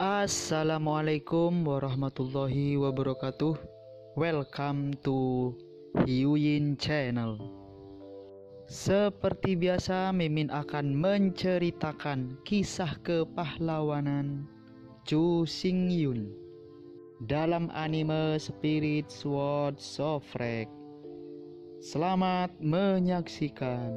Assalamualaikum warahmatullahi wabarakatuh. Welcome to Hyuyin Channel. Seperti biasa, Mimin akan menceritakan kisah kepahlawanan Chu Xingyun dalam anime Spirit Sword Sofrek. Selamat menyaksikan.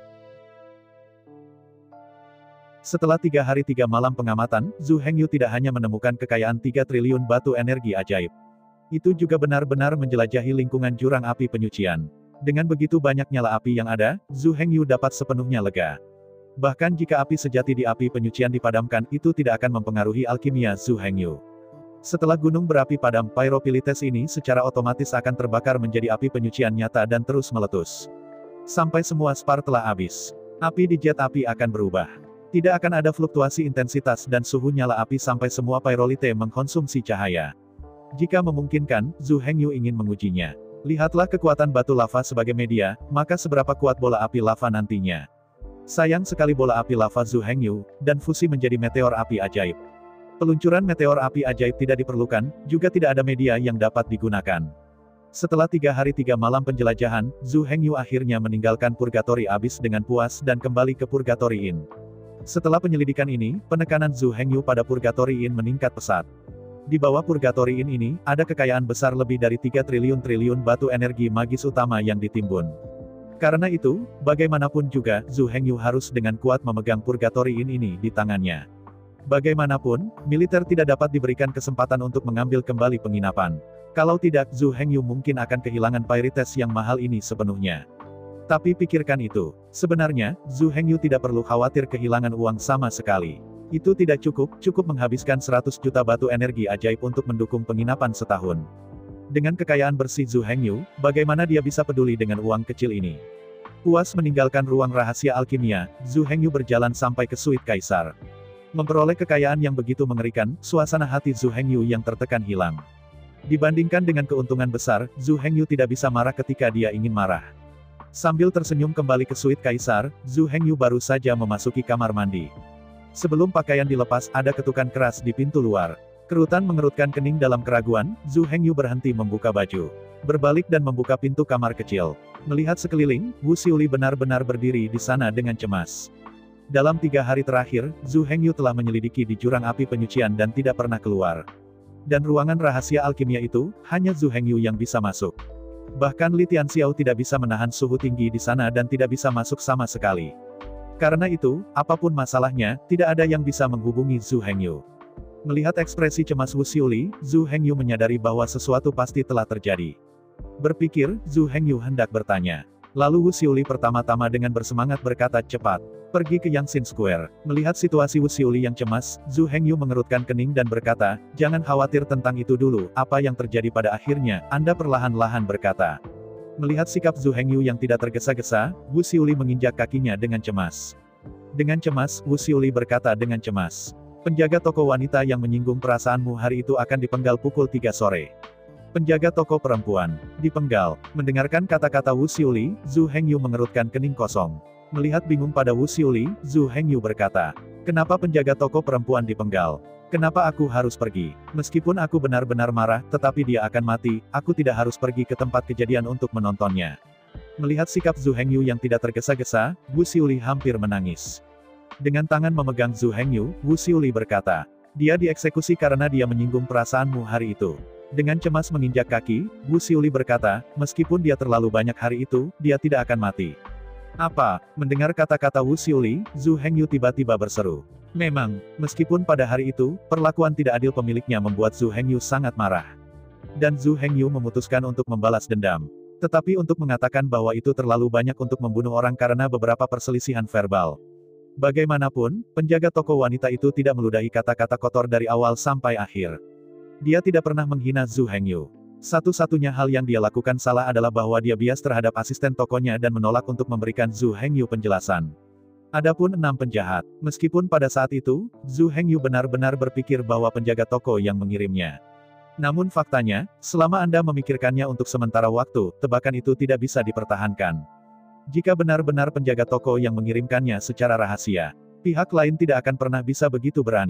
Setelah 3 hari 3 malam pengamatan, Zhu Hengyu tidak hanya menemukan kekayaan 3 triliun batu energi ajaib. Itu juga benar-benar menjelajahi lingkungan jurang api penyucian. Dengan begitu banyak nyala api yang ada, Zhu Hengyu dapat sepenuhnya lega. Bahkan jika api sejati di api penyucian dipadamkan, itu tidak akan mempengaruhi alkimia Zhu Hengyu. Setelah gunung berapi padam, Pyropilites ini secara otomatis akan terbakar menjadi api penyucian nyata dan terus meletus. Sampai semua spar telah habis. Api di jet api akan berubah. Tidak akan ada fluktuasi intensitas dan suhu nyala api sampai semua pyrolite mengkonsumsi cahaya. Jika memungkinkan, Zhu Hengyu ingin mengujinya. Lihatlah kekuatan batu lava sebagai media, maka seberapa kuat bola api lava nantinya. Sayang sekali bola api lava Zhu Hengyu, dan fusi menjadi meteor api ajaib. Peluncuran meteor api ajaib tidak diperlukan, juga tidak ada media yang dapat digunakan. Setelah 3 hari 3 malam penjelajahan, Zhu Hengyu akhirnya meninggalkan Purgatory Abyss dengan puas dan kembali ke Purgatory Inn. Setelah penyelidikan ini, penekanan Zhu Hengyu pada Purgatory Inn meningkat pesat. Di bawah Purgatory Inn ini, ada kekayaan besar lebih dari 3 triliun batu energi magis utama yang ditimbun. Karena itu, bagaimanapun juga, Zhu Hengyu harus dengan kuat memegang Purgatory Inn ini di tangannya. Bagaimanapun, militer tidak dapat diberikan kesempatan untuk mengambil kembali penginapan. Kalau tidak, Zhu Hengyu mungkin akan kehilangan Pyrites yang mahal ini sepenuhnya. Tapi pikirkan itu. Sebenarnya, Zhu Hengyu tidak perlu khawatir kehilangan uang sama sekali. Itu tidak cukup menghabiskan 100 juta batu energi ajaib untuk mendukung penginapan setahun. Dengan kekayaan bersih Zhu Hengyu, bagaimana dia bisa peduli dengan uang kecil ini? Puas meninggalkan ruang rahasia alkimia, Zhu Hengyu berjalan sampai ke suite kaisar. Memperoleh kekayaan yang begitu mengerikan, suasana hati Zhu Hengyu yang tertekan hilang. Dibandingkan dengan keuntungan besar, Zhu Hengyu tidak bisa marah ketika dia ingin marah. Sambil tersenyum kembali ke suite kaisar, Zhu Hengyu baru saja memasuki kamar mandi. Sebelum pakaian dilepas, ada ketukan keras di pintu luar. Kerutan mengerutkan kening dalam keraguan, Zhu Hengyu berhenti membuka baju. Berbalik dan membuka pintu kamar kecil. Melihat sekeliling, Wu Xiuli benar-benar berdiri di sana dengan cemas. Dalam 3 hari terakhir, Zhu Hengyu telah menyelidiki di jurang api penyucian dan tidak pernah keluar. Dan ruangan rahasia alkimia itu, hanya Zhu Hengyu yang bisa masuk. Bahkan Li Tianxiao tidak bisa menahan suhu tinggi di sana dan tidak bisa masuk sama sekali. Karena itu, apapun masalahnya, tidak ada yang bisa menghubungi Zhu Hengyu. Melihat ekspresi cemas Wu Xiuli, Zhu Hengyu menyadari bahwa sesuatu pasti telah terjadi. Berpikir, Zhu Hengyu hendak bertanya. Lalu Wu Xiuli pertama-tama dengan bersemangat berkata, cepat, pergi ke Yangtze Square. Melihat situasi Wu Xiuli yang cemas, Zhu Hengyu mengerutkan kening dan berkata, jangan khawatir tentang itu dulu, apa yang terjadi pada akhirnya, Anda perlahan-lahan berkata. Melihat sikap Zhu Hengyu yang tidak tergesa-gesa, Wu Xiuli menginjak kakinya dengan cemas. Dengan cemas, Wu Xiuli berkata dengan cemas. Penjaga toko wanita yang menyinggung perasaanmu hari itu akan dipenggal pukul 3 sore. Penjaga toko perempuan, dipenggal. Mendengarkan kata-kata Wu Xiuli, Zhu Hengyu mengerutkan kening kosong. Melihat bingung pada Wu Xiuli, Zhu Hengyu berkata, kenapa penjaga toko perempuan dipenggal? Kenapa aku harus pergi? Meskipun aku benar-benar marah, tetapi dia akan mati, aku tidak harus pergi ke tempat kejadian untuk menontonnya. Melihat sikap Zhu Hengyu yang tidak tergesa-gesa, Wu Xiuli hampir menangis. Dengan tangan memegang Zhu Hengyu, Wu Xiuli berkata, dia dieksekusi karena dia menyinggung perasaanmu hari itu. Dengan cemas menginjak kaki, Wu Xiuli berkata, meskipun dia terlalu banyak hari itu, dia tidak akan mati. Apa? Mendengar kata-kata Wu Xiuli, Zhu Hengyu tiba-tiba berseru. Memang, meskipun pada hari itu, perlakuan tidak adil pemiliknya membuat Zhu Hengyu sangat marah. Dan Zhu Hengyu memutuskan untuk membalas dendam. Tetapi untuk mengatakan bahwa itu terlalu banyak untuk membunuh orang karena beberapa perselisihan verbal. Bagaimanapun, penjaga toko wanita itu tidak meludahi kata-kata kotor dari awal sampai akhir. Dia tidak pernah menghina Zhu Hengyu. Satu-satunya hal yang dia lakukan salah adalah bahwa dia bias terhadap asisten tokonya dan menolak untuk memberikan Zhu Hengyu penjelasan. Adapun 6 penjahat, meskipun pada saat itu, Zhu Hengyu benar-benar berpikir bahwa penjaga toko yang mengirimnya. Namun faktanya, selama Anda memikirkannya untuk sementara waktu, tebakan itu tidak bisa dipertahankan. Jika benar-benar penjaga toko yang mengirimkannya secara rahasia, pihak lain tidak akan pernah bisa begitu berani.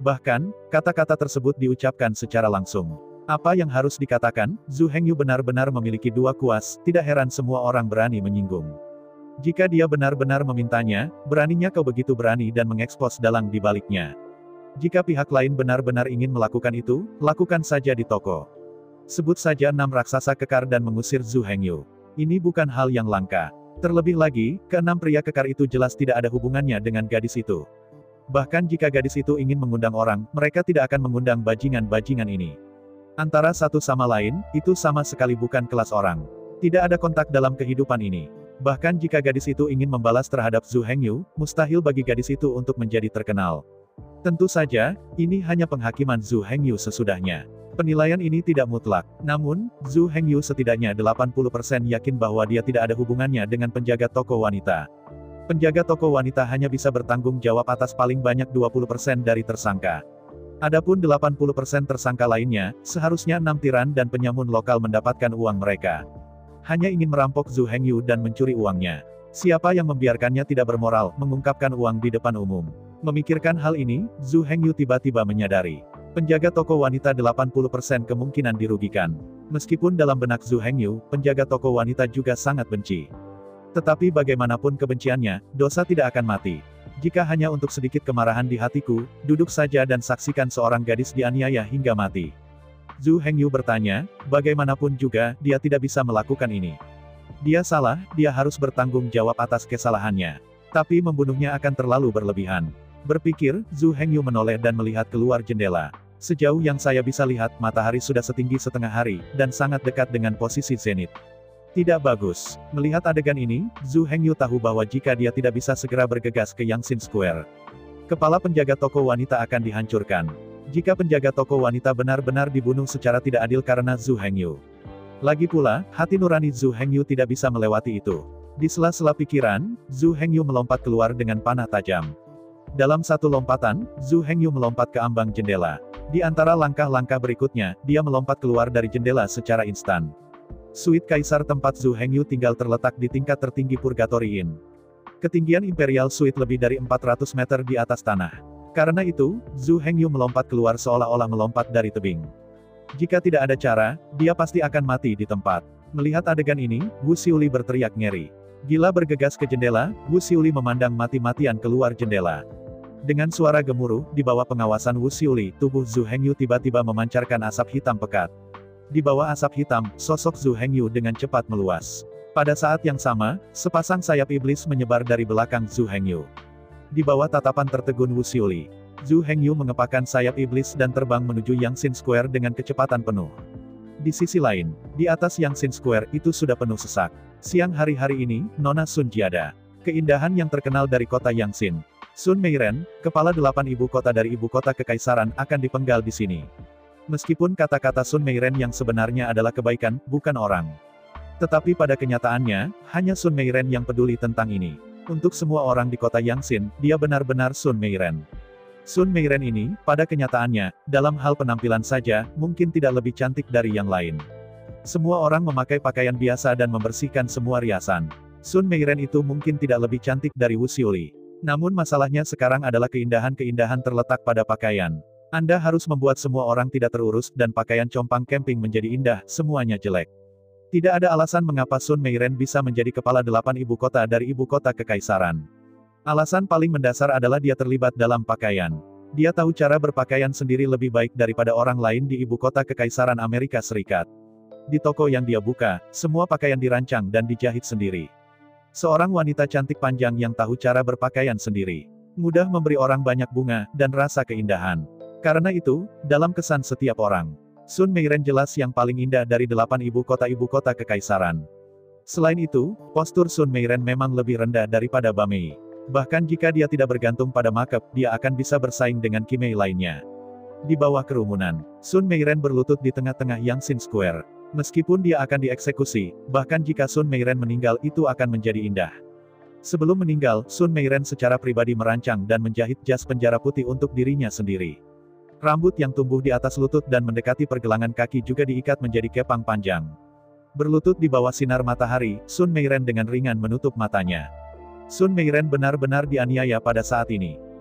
Bahkan, kata-kata tersebut diucapkan secara langsung. Apa yang harus dikatakan, Zhu Hengyu benar-benar memiliki dua kuas, tidak heran semua orang berani menyinggung. Jika dia benar-benar memintanya, beraninya kau begitu berani dan mengekspos dalang di baliknya. Jika pihak lain benar-benar ingin melakukan itu, lakukan saja di toko. Sebut saja 6 raksasa kekar dan mengusir Zhu Hengyu. Ini bukan hal yang langka. Terlebih lagi, keenam pria kekar itu jelas tidak ada hubungannya dengan gadis itu. Bahkan jika gadis itu ingin mengundang orang, mereka tidak akan mengundang bajingan-bajingan ini. Antara satu sama lain, itu sama sekali bukan kelas orang. Tidak ada kontak dalam kehidupan ini. Bahkan jika gadis itu ingin membalas terhadap Zhu Hengyu, mustahil bagi gadis itu untuk menjadi terkenal. Tentu saja, ini hanya penghakiman Zhu Hengyu sesudahnya. Penilaian ini tidak mutlak. Namun, Zhu Hengyu setidaknya 80% yakin bahwa dia tidak ada hubungannya dengan penjaga toko wanita. Penjaga toko wanita hanya bisa bertanggung jawab atas paling banyak 20% dari tersangka. Adapun 80% tersangka lainnya, seharusnya 6 tiran dan penyamun lokal mendapatkan uang mereka. Hanya ingin merampok Zhu Hengyu dan mencuri uangnya. Siapa yang membiarkannya tidak bermoral, mengungkapkan uang di depan umum. Memikirkan hal ini, Zhu Hengyu tiba-tiba menyadari. Penjaga toko wanita 80% kemungkinan dirugikan. Meskipun dalam benak Zhu Hengyu, penjaga toko wanita juga sangat benci. Tetapi bagaimanapun kebenciannya, dosa tidak akan mati. Jika hanya untuk sedikit kemarahan di hatiku, duduk saja dan saksikan seorang gadis dianiaya hingga mati. Zhu Hengyu bertanya, bagaimanapun juga, dia tidak bisa melakukan ini. Dia salah, dia harus bertanggung jawab atas kesalahannya. Tapi membunuhnya akan terlalu berlebihan. Berpikir, Zhu Hengyu menoleh dan melihat keluar jendela. Sejauh yang saya bisa lihat, matahari sudah setinggi setengah hari, dan sangat dekat dengan posisi zenit. Tidak bagus. Melihat adegan ini, Zhu Hengyu tahu bahwa jika dia tidak bisa segera bergegas ke Yangtze Square, kepala penjaga toko wanita akan dihancurkan. Jika penjaga toko wanita benar-benar dibunuh secara tidak adil karena Zhu Hengyu. Lagi pula, hati nurani Zhu Hengyu tidak bisa melewati itu. Di sela-sela pikiran, Zhu Hengyu melompat keluar dengan panah tajam. Dalam satu lompatan, Zhu Hengyu melompat ke ambang jendela. Di antara langkah-langkah berikutnya, dia melompat keluar dari jendela secara instan. Suite Kaisar tempat Zhu Hengyu tinggal terletak di tingkat tertinggi Purgatory Inn. Ketinggian Imperial Suite lebih dari 400 meter di atas tanah. Karena itu, Zhu Hengyu melompat keluar seolah-olah melompat dari tebing. Jika tidak ada cara, dia pasti akan mati di tempat. Melihat adegan ini, Wu Xiuli berteriak ngeri. Gila bergegas ke jendela, Wu Xiuli memandang mati-matian keluar jendela. Dengan suara gemuruh, di bawah pengawasan Wu Xiuli, tubuh Zhu Hengyu tiba-tiba memancarkan asap hitam pekat. Di bawah asap hitam, sosok Zhu Hengyu dengan cepat meluas. Pada saat yang sama, sepasang sayap iblis menyebar dari belakang Zhu Hengyu. Di bawah tatapan tertegun Wu Xiuli, Zhu Hengyu mengepakkan sayap iblis dan terbang menuju Yangtze Square dengan kecepatan penuh. Di sisi lain, di atas Yangtze Square itu sudah penuh sesak. Siang hari-hari ini, Nona Sun Jiada, keindahan yang terkenal dari kota Yangtze, Sun Meiren, kepala 8 ibu kota dari ibu kota kekaisaran, akan dipenggal di sini. Meskipun kata-kata Sun Meiren yang sebenarnya adalah kebaikan, bukan orang. Tetapi pada kenyataannya, hanya Sun Meiren yang peduli tentang ini. Untuk semua orang di kota Yangtze, dia benar-benar Sun Meiren. Sun Meiren ini, pada kenyataannya, dalam hal penampilan saja, mungkin tidak lebih cantik dari yang lain. Semua orang memakai pakaian biasa dan membersihkan semua riasan. Sun Meiren itu mungkin tidak lebih cantik dari Wu Xiuli. Namun masalahnya sekarang adalah keindahan-keindahan terletak pada pakaian. Anda harus membuat semua orang tidak terurus, dan pakaian compang camping menjadi indah, semuanya jelek. Tidak ada alasan mengapa Sun Meiren bisa menjadi kepala 8 ibu kota dari ibu kota kekaisaran. Alasan paling mendasar adalah dia terlibat dalam pakaian. Dia tahu cara berpakaian sendiri lebih baik daripada orang lain di ibu kota kekaisaran Amerika Serikat. Di toko yang dia buka, semua pakaian dirancang dan dijahit sendiri. Seorang wanita cantik panjang yang tahu cara berpakaian sendiri. Mudah memberi orang banyak bunga, dan rasa keindahan. Karena itu, dalam kesan setiap orang, Sun Meiren jelas yang paling indah dari 8 ibu kota kekaisaran. Selain itu, postur Sun Meiren memang lebih rendah daripada Bamei. Bahkan jika dia tidak bergantung pada makeup, dia akan bisa bersaing dengan Kimei lainnya. Di bawah kerumunan, Sun Meiren berlutut di tengah-tengah Yangtze Square. Meskipun dia akan dieksekusi, bahkan jika Sun Meiren meninggal itu akan menjadi indah. Sebelum meninggal, Sun Meiren secara pribadi merancang dan menjahit jas penjara putih untuk dirinya sendiri. Rambut yang tumbuh di atas lutut dan mendekati pergelangan kaki juga diikat menjadi kepang panjang. Berlutut di bawah sinar matahari, Sun Meiren dengan ringan menutup matanya. Sun Meiren benar-benar dianiaya pada saat ini.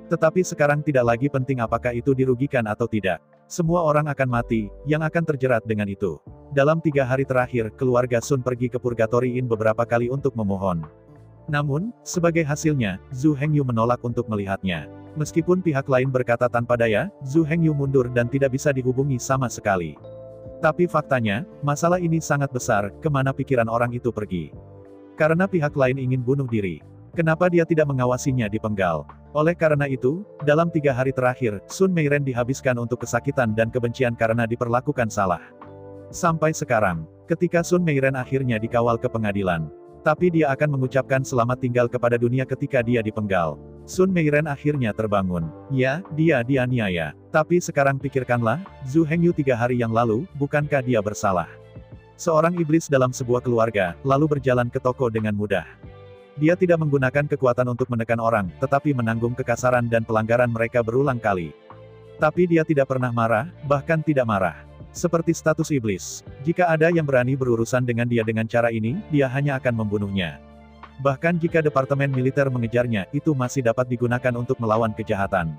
Tetapi sekarang tidak lagi penting apakah itu dirugikan atau tidak. Semua orang akan mati, yang akan terjerat dengan itu. Dalam 3 hari terakhir, keluarga Sun pergi ke Purgatory Inn beberapa kali untuk memohon. Namun, sebagai hasilnya, Zhu Hengyu menolak untuk melihatnya. Meskipun pihak lain berkata tanpa daya, Zhu Hengyu mundur dan tidak bisa dihubungi sama sekali. Tapi faktanya, masalah ini sangat besar, kemana pikiran orang itu pergi. Karena pihak lain ingin bunuh diri. Kenapa dia tidak mengawasinya di penggal? Oleh karena itu, dalam 3 hari terakhir, Sun Meiren dihabiskan untuk kesakitan dan kebencian karena diperlakukan salah. Sampai sekarang, ketika Sun Meiren akhirnya dikawal ke pengadilan. Tapi dia akan mengucapkan selamat tinggal kepada dunia ketika dia dipenggal. Sun Meiren akhirnya terbangun. Ya, dia dianiaya. Tapi sekarang pikirkanlah, Zhu Hengyu 3 hari yang lalu, bukankah dia bersalah? Seorang iblis dalam sebuah keluarga, lalu berjalan ke toko dengan mudah. Dia tidak menggunakan kekuatan untuk menekan orang, tetapi menanggung kekasaran dan pelanggaran mereka berulang kali. Tapi dia tidak pernah marah, bahkan tidak marah. Seperti status iblis. Jika ada yang berani berurusan dengan dia dengan cara ini, dia hanya akan membunuhnya. Bahkan jika departemen militer mengejarnya, itu masih dapat digunakan untuk melawan kejahatan.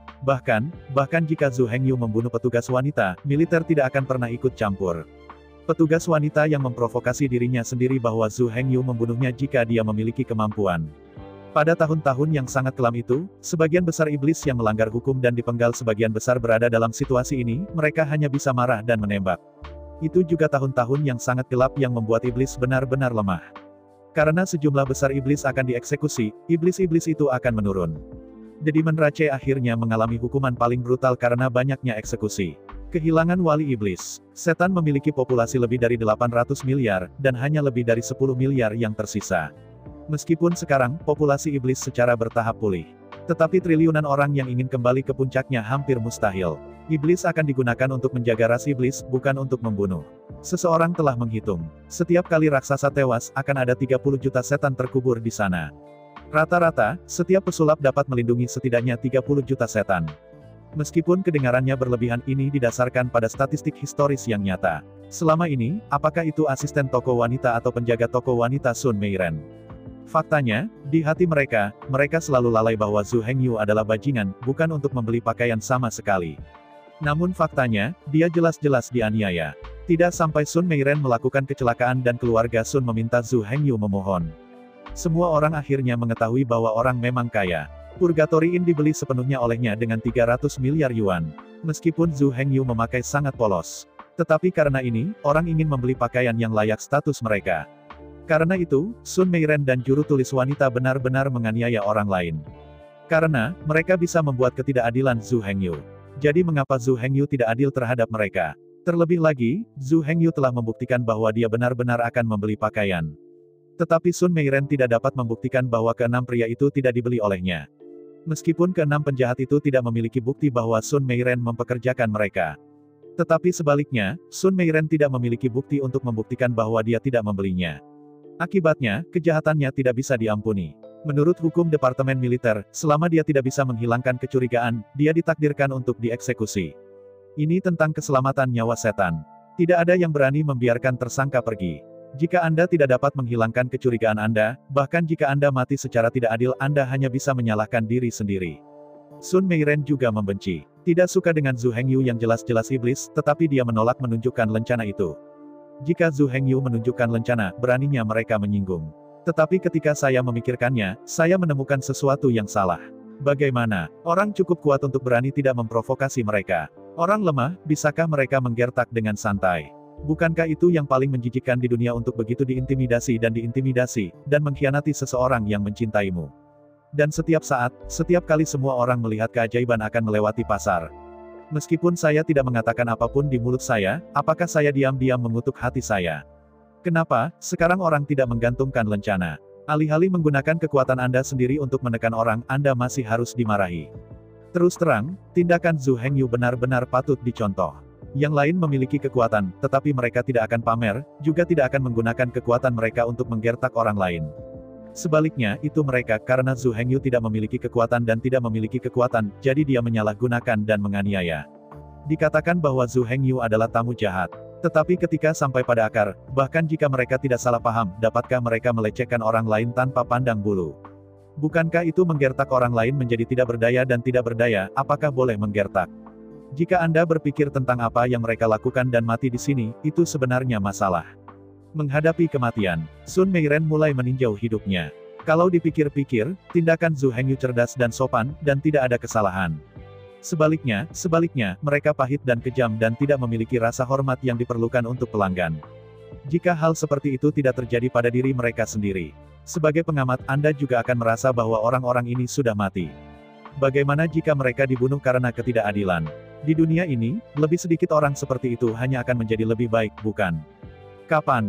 Bahkan jika Zhu Hengyu membunuh petugas wanita, militer tidak akan pernah ikut campur. Petugas wanita yang memprovokasi dirinya sendiri bahwa Zhu Hengyu membunuhnya jika dia memiliki kemampuan. Pada tahun-tahun yang sangat kelam itu, sebagian besar iblis yang melanggar hukum dan dipenggal sebagian besar berada dalam situasi ini, mereka hanya bisa marah dan menembak. Itu juga tahun-tahun yang sangat gelap yang membuat iblis benar-benar lemah. Karena sejumlah besar iblis akan dieksekusi, iblis-iblis itu akan menurun. Demon Rache akhirnya mengalami hukuman paling brutal karena banyaknya eksekusi. Kehilangan wali iblis. Setan memiliki populasi lebih dari 800 miliar, dan hanya lebih dari 10 miliar yang tersisa. Meskipun sekarang, populasi iblis secara bertahap pulih. Tetapi triliunan orang yang ingin kembali ke puncaknya hampir mustahil. Iblis akan digunakan untuk menjaga ras iblis, bukan untuk membunuh. Seseorang telah menghitung. Setiap kali raksasa tewas, akan ada 30 juta setan terkubur di sana. Rata-rata, setiap pesulap dapat melindungi setidaknya 30 juta setan. Meskipun kedengarannya berlebihan, ini didasarkan pada statistik historis yang nyata. Selama ini, apakah itu asisten toko wanita atau penjaga toko wanita Sun Meiren? Faktanya, di hati mereka selalu lalai bahwa Zhu Hengyu adalah bajingan, bukan untuk membeli pakaian sama sekali. Namun faktanya, dia jelas-jelas dianiaya. Tidak sampai Sun Meiren melakukan kecelakaan dan keluarga Sun meminta Zhu Hengyu memohon. Semua orang akhirnya mengetahui bahwa orang memang kaya. Purgatory Inn dibeli sepenuhnya olehnya dengan 300 miliar yuan. Meskipun Zhu Hengyu memakai sangat polos. Tetapi karena ini, orang ingin membeli pakaian yang layak status mereka. Karena itu, Sun Meiren dan juru tulis wanita benar-benar menganiaya orang lain. Karena, mereka bisa membuat ketidakadilan Zhu Hengyu. Jadi mengapa Zhu Hengyu tidak adil terhadap mereka? Terlebih lagi, Zhu Hengyu telah membuktikan bahwa dia benar-benar akan membeli pakaian. Tetapi Sun Meiren tidak dapat membuktikan bahwa keenam pria itu tidak dibeli olehnya. Meskipun keenam penjahat itu tidak memiliki bukti bahwa Sun Meiren mempekerjakan mereka. Tetapi sebaliknya, Sun Meiren tidak memiliki bukti untuk membuktikan bahwa dia tidak membelinya. Akibatnya, kejahatannya tidak bisa diampuni. Menurut hukum Departemen Militer, selama dia tidak bisa menghilangkan kecurigaan, dia ditakdirkan untuk dieksekusi. Ini tentang keselamatan nyawa setan. Tidak ada yang berani membiarkan tersangka pergi. Jika Anda tidak dapat menghilangkan kecurigaan Anda, bahkan jika Anda mati secara tidak adil, Anda hanya bisa menyalahkan diri sendiri. Sun Meiren juga membenci. Tidak suka dengan Zhu Hengyu yang jelas-jelas iblis, tetapi dia menolak menunjukkan lencana itu. Jika Zhu Hengyu menunjukkan lencana, beraninya mereka menyinggung. Tetapi ketika saya memikirkannya, saya menemukan sesuatu yang salah. Bagaimana? Orang cukup kuat untuk berani tidak memprovokasi mereka. Orang lemah, bisakah mereka menggertak dengan santai? Bukankah itu yang paling menjijikkan di dunia untuk begitu diintimidasi, dan mengkhianati seseorang yang mencintaimu? Dan setiap saat, setiap kali semua orang melihat keajaiban akan melewati pasar. Meskipun saya tidak mengatakan apapun di mulut saya, apakah saya diam-diam mengutuk hati saya? Kenapa, sekarang orang tidak menggantungkan lencana? Alih-alih menggunakan kekuatan Anda sendiri untuk menekan orang, Anda masih harus dimarahi. Terus terang, tindakan Zhu Hengyu benar-benar patut dicontoh. Yang lain memiliki kekuatan, tetapi mereka tidak akan pamer, juga tidak akan menggunakan kekuatan mereka untuk menggertak orang lain. Sebaliknya, itu mereka, karena Zhu Hengyu tidak memiliki kekuatan dan tidak memiliki kekuatan, jadi dia menyalahgunakan dan menganiaya. Dikatakan bahwa Zhu Hengyu adalah tamu jahat. Tetapi ketika sampai pada akar, bahkan jika mereka tidak salah paham, dapatkah mereka melecehkan orang lain tanpa pandang bulu? Bukankah itu menggertak orang lain menjadi tidak berdaya dan tidak berdaya, apakah boleh menggertak? Jika Anda berpikir tentang apa yang mereka lakukan dan mati di sini, itu sebenarnya masalah. Menghadapi kematian, Sun Meiren mulai meninjau hidupnya. Kalau dipikir-pikir, tindakan Zhu Hengyu cerdas dan sopan, dan tidak ada kesalahan. Sebaliknya, mereka pahit dan kejam dan tidak memiliki rasa hormat yang diperlukan untuk pelanggan. Jika hal seperti itu tidak terjadi pada diri mereka sendiri, sebagai pengamat Anda juga akan merasa bahwa orang-orang ini sudah mati. Bagaimana jika mereka dibunuh karena ketidakadilan? Di dunia ini, lebih sedikit orang seperti itu hanya akan menjadi lebih baik, bukan? Kapan?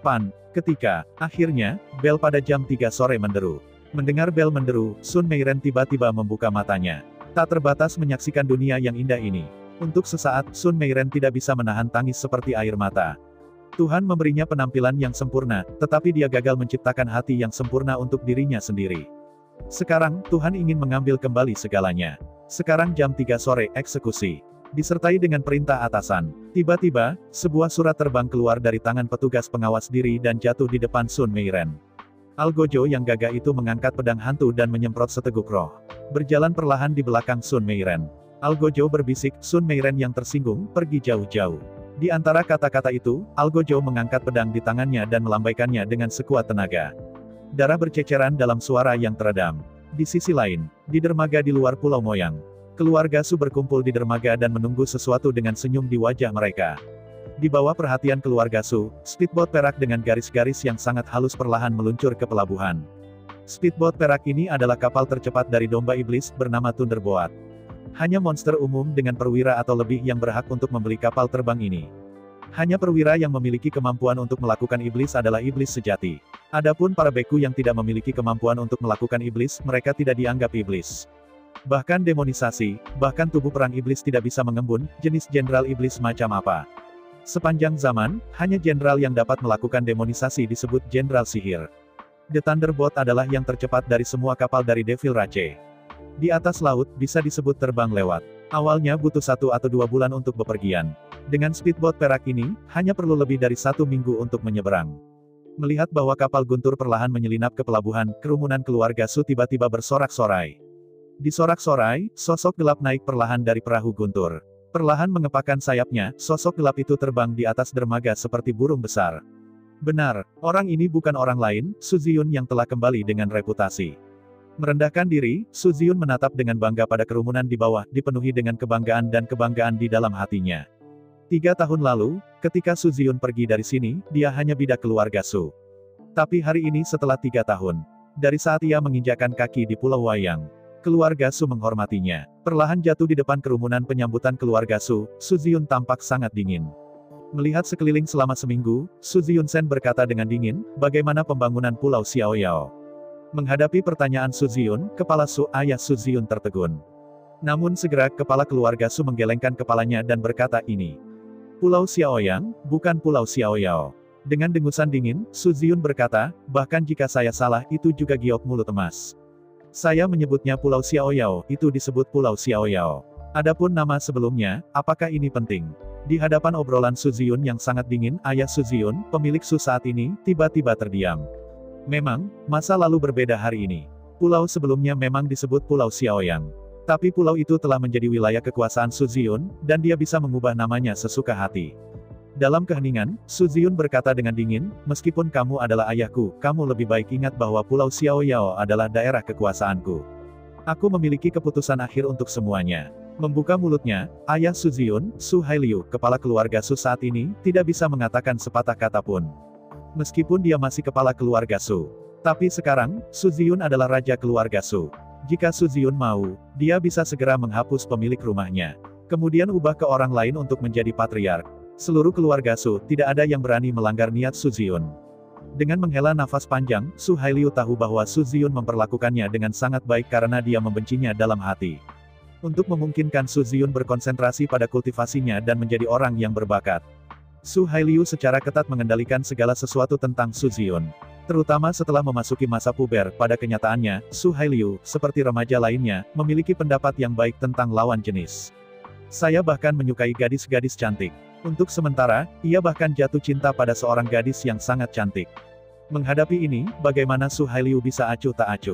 Ketika, akhirnya, bel pada jam 3 sore menderu. Mendengar bel menderu, Sun Meiren tiba-tiba membuka matanya. Tak terbatas menyaksikan dunia yang indah ini. Untuk sesaat, Sun Meiren tidak bisa menahan tangis seperti air mata. Tuhan memberinya penampilan yang sempurna, tetapi dia gagal menciptakan hati yang sempurna untuk dirinya sendiri. Sekarang, Tuhan ingin mengambil kembali segalanya. Sekarang jam 3 sore, eksekusi. Disertai dengan perintah atasan. Tiba-tiba, sebuah surat terbang keluar dari tangan petugas pengawas diri dan jatuh di depan Sun Meiren. Algojo yang gagah itu mengangkat pedang hantu dan menyemprot seteguk roh. Berjalan perlahan di belakang Sun Meiren. Algojo berbisik, Sun Meiren yang tersinggung, pergi jauh-jauh. Di antara kata-kata itu, Algojo mengangkat pedang di tangannya dan melambaikannya dengan sekuat tenaga. Darah berceceran dalam suara yang teredam. Di sisi lain, di dermaga di luar Pulau Moyang, keluarga Su berkumpul di dermaga dan menunggu sesuatu dengan senyum di wajah mereka. Di bawah perhatian keluarga Su, speedboat perak dengan garis-garis yang sangat halus perlahan meluncur ke pelabuhan. Speedboat perak ini adalah kapal tercepat dari domba iblis bernama Thunderboat. Hanya monster umum dengan perwira atau lebih yang berhak untuk membeli kapal terbang ini. Hanya perwira yang memiliki kemampuan untuk melakukan iblis adalah iblis sejati. Adapun para beku yang tidak memiliki kemampuan untuk melakukan iblis, mereka tidak dianggap iblis. Bahkan demonisasi, bahkan tubuh perang iblis tidak bisa mengembun, jenis jenderal iblis macam apa. Sepanjang zaman, hanya jenderal yang dapat melakukan demonisasi disebut jenderal sihir. The Thunderboat adalah yang tercepat dari semua kapal dari Devil Rache. Di atas laut, bisa disebut terbang lewat. Awalnya butuh 1 atau 2 bulan untuk bepergian. Dengan speedboat perak ini, hanya perlu lebih dari 1 minggu untuk menyeberang. Melihat bahwa kapal guntur perlahan menyelinap ke pelabuhan, kerumunan keluarga Su tiba-tiba bersorak-sorai. Di sorak-sorai, sosok gelap naik perlahan dari perahu guntur. Perlahan mengepakkan sayapnya, sosok gelap itu terbang di atas dermaga seperti burung besar. Benar, orang ini bukan orang lain, Su Ziyun yang telah kembali dengan reputasi. Merendahkan diri, Su Ziyun menatap dengan bangga pada kerumunan di bawah, dipenuhi dengan kebanggaan dan kebanggaan di dalam hatinya. 3 tahun lalu, ketika Su Ziyun pergi dari sini, dia hanya bidak keluarga Su. Tapi hari ini setelah 3 tahun, dari saat ia menginjakkan kaki di Pulau Wayang, keluarga Su menghormatinya. Perlahan jatuh di depan kerumunan penyambutan keluarga Su Ziyun tampak sangat dingin. Melihat sekeliling selama seminggu, Su Ziyun-sen berkata dengan dingin, bagaimana pembangunan Pulau Xiaoyao? Menghadapi pertanyaan Su Ziyun, kepala Su, ayah Su Ziyun tertegun. Namun segera, kepala keluarga Su menggelengkan kepalanya dan berkata ini. Pulau Xiaoyang, bukan Pulau Xiaoyao. Dengan dengusan dingin, Su Ziyun berkata, bahkan jika saya salah, itu juga giok mulut emas. Saya menyebutnya Pulau Xiaoyao, itu disebut Pulau Xiaoyao. Adapun nama sebelumnya, apakah ini penting? Di hadapan obrolan Su Ziyun yang sangat dingin, ayah Su Ziyun, pemilik Su saat ini, tiba-tiba terdiam. Memang, masa lalu berbeda hari ini. Pulau sebelumnya memang disebut Pulau Xiaoyang. Tapi pulau itu telah menjadi wilayah kekuasaan Su Ziyun, dan dia bisa mengubah namanya sesuka hati. Dalam keheningan, Su Ziyun berkata dengan dingin, meskipun kamu adalah ayahku, kamu lebih baik ingat bahwa Pulau Xiaoyao adalah daerah kekuasaanku. Aku memiliki keputusan akhir untuk semuanya. Membuka mulutnya, ayah Su Ziyun, Su Hailiu, kepala keluarga Su saat ini, tidak bisa mengatakan sepatah kata pun. Meskipun dia masih kepala keluarga Su. Tapi sekarang, Su Ziyun adalah raja keluarga Su. Jika Su Ziyun mau, dia bisa segera menghapus pemilik rumahnya. Kemudian ubah ke orang lain untuk menjadi patriark. Seluruh keluarga Su, tidak ada yang berani melanggar niat Su Ziyun. Dengan menghela nafas panjang, Su Hailiu tahu bahwa Su Ziyun memperlakukannya dengan sangat baik karena dia membencinya dalam hati. Untuk memungkinkan Su Ziyun berkonsentrasi pada kultivasinya dan menjadi orang yang berbakat. Su Hailiu secara ketat mengendalikan segala sesuatu tentang Su Ziyun. Terutama setelah memasuki masa puber, pada kenyataannya, Su Hailiu, seperti remaja lainnya, memiliki pendapat yang baik tentang lawan jenis. Saya bahkan menyukai gadis-gadis cantik. Untuk sementara, ia bahkan jatuh cinta pada seorang gadis yang sangat cantik. Menghadapi ini, bagaimana Su Hailiu bisa acuh tak acuh?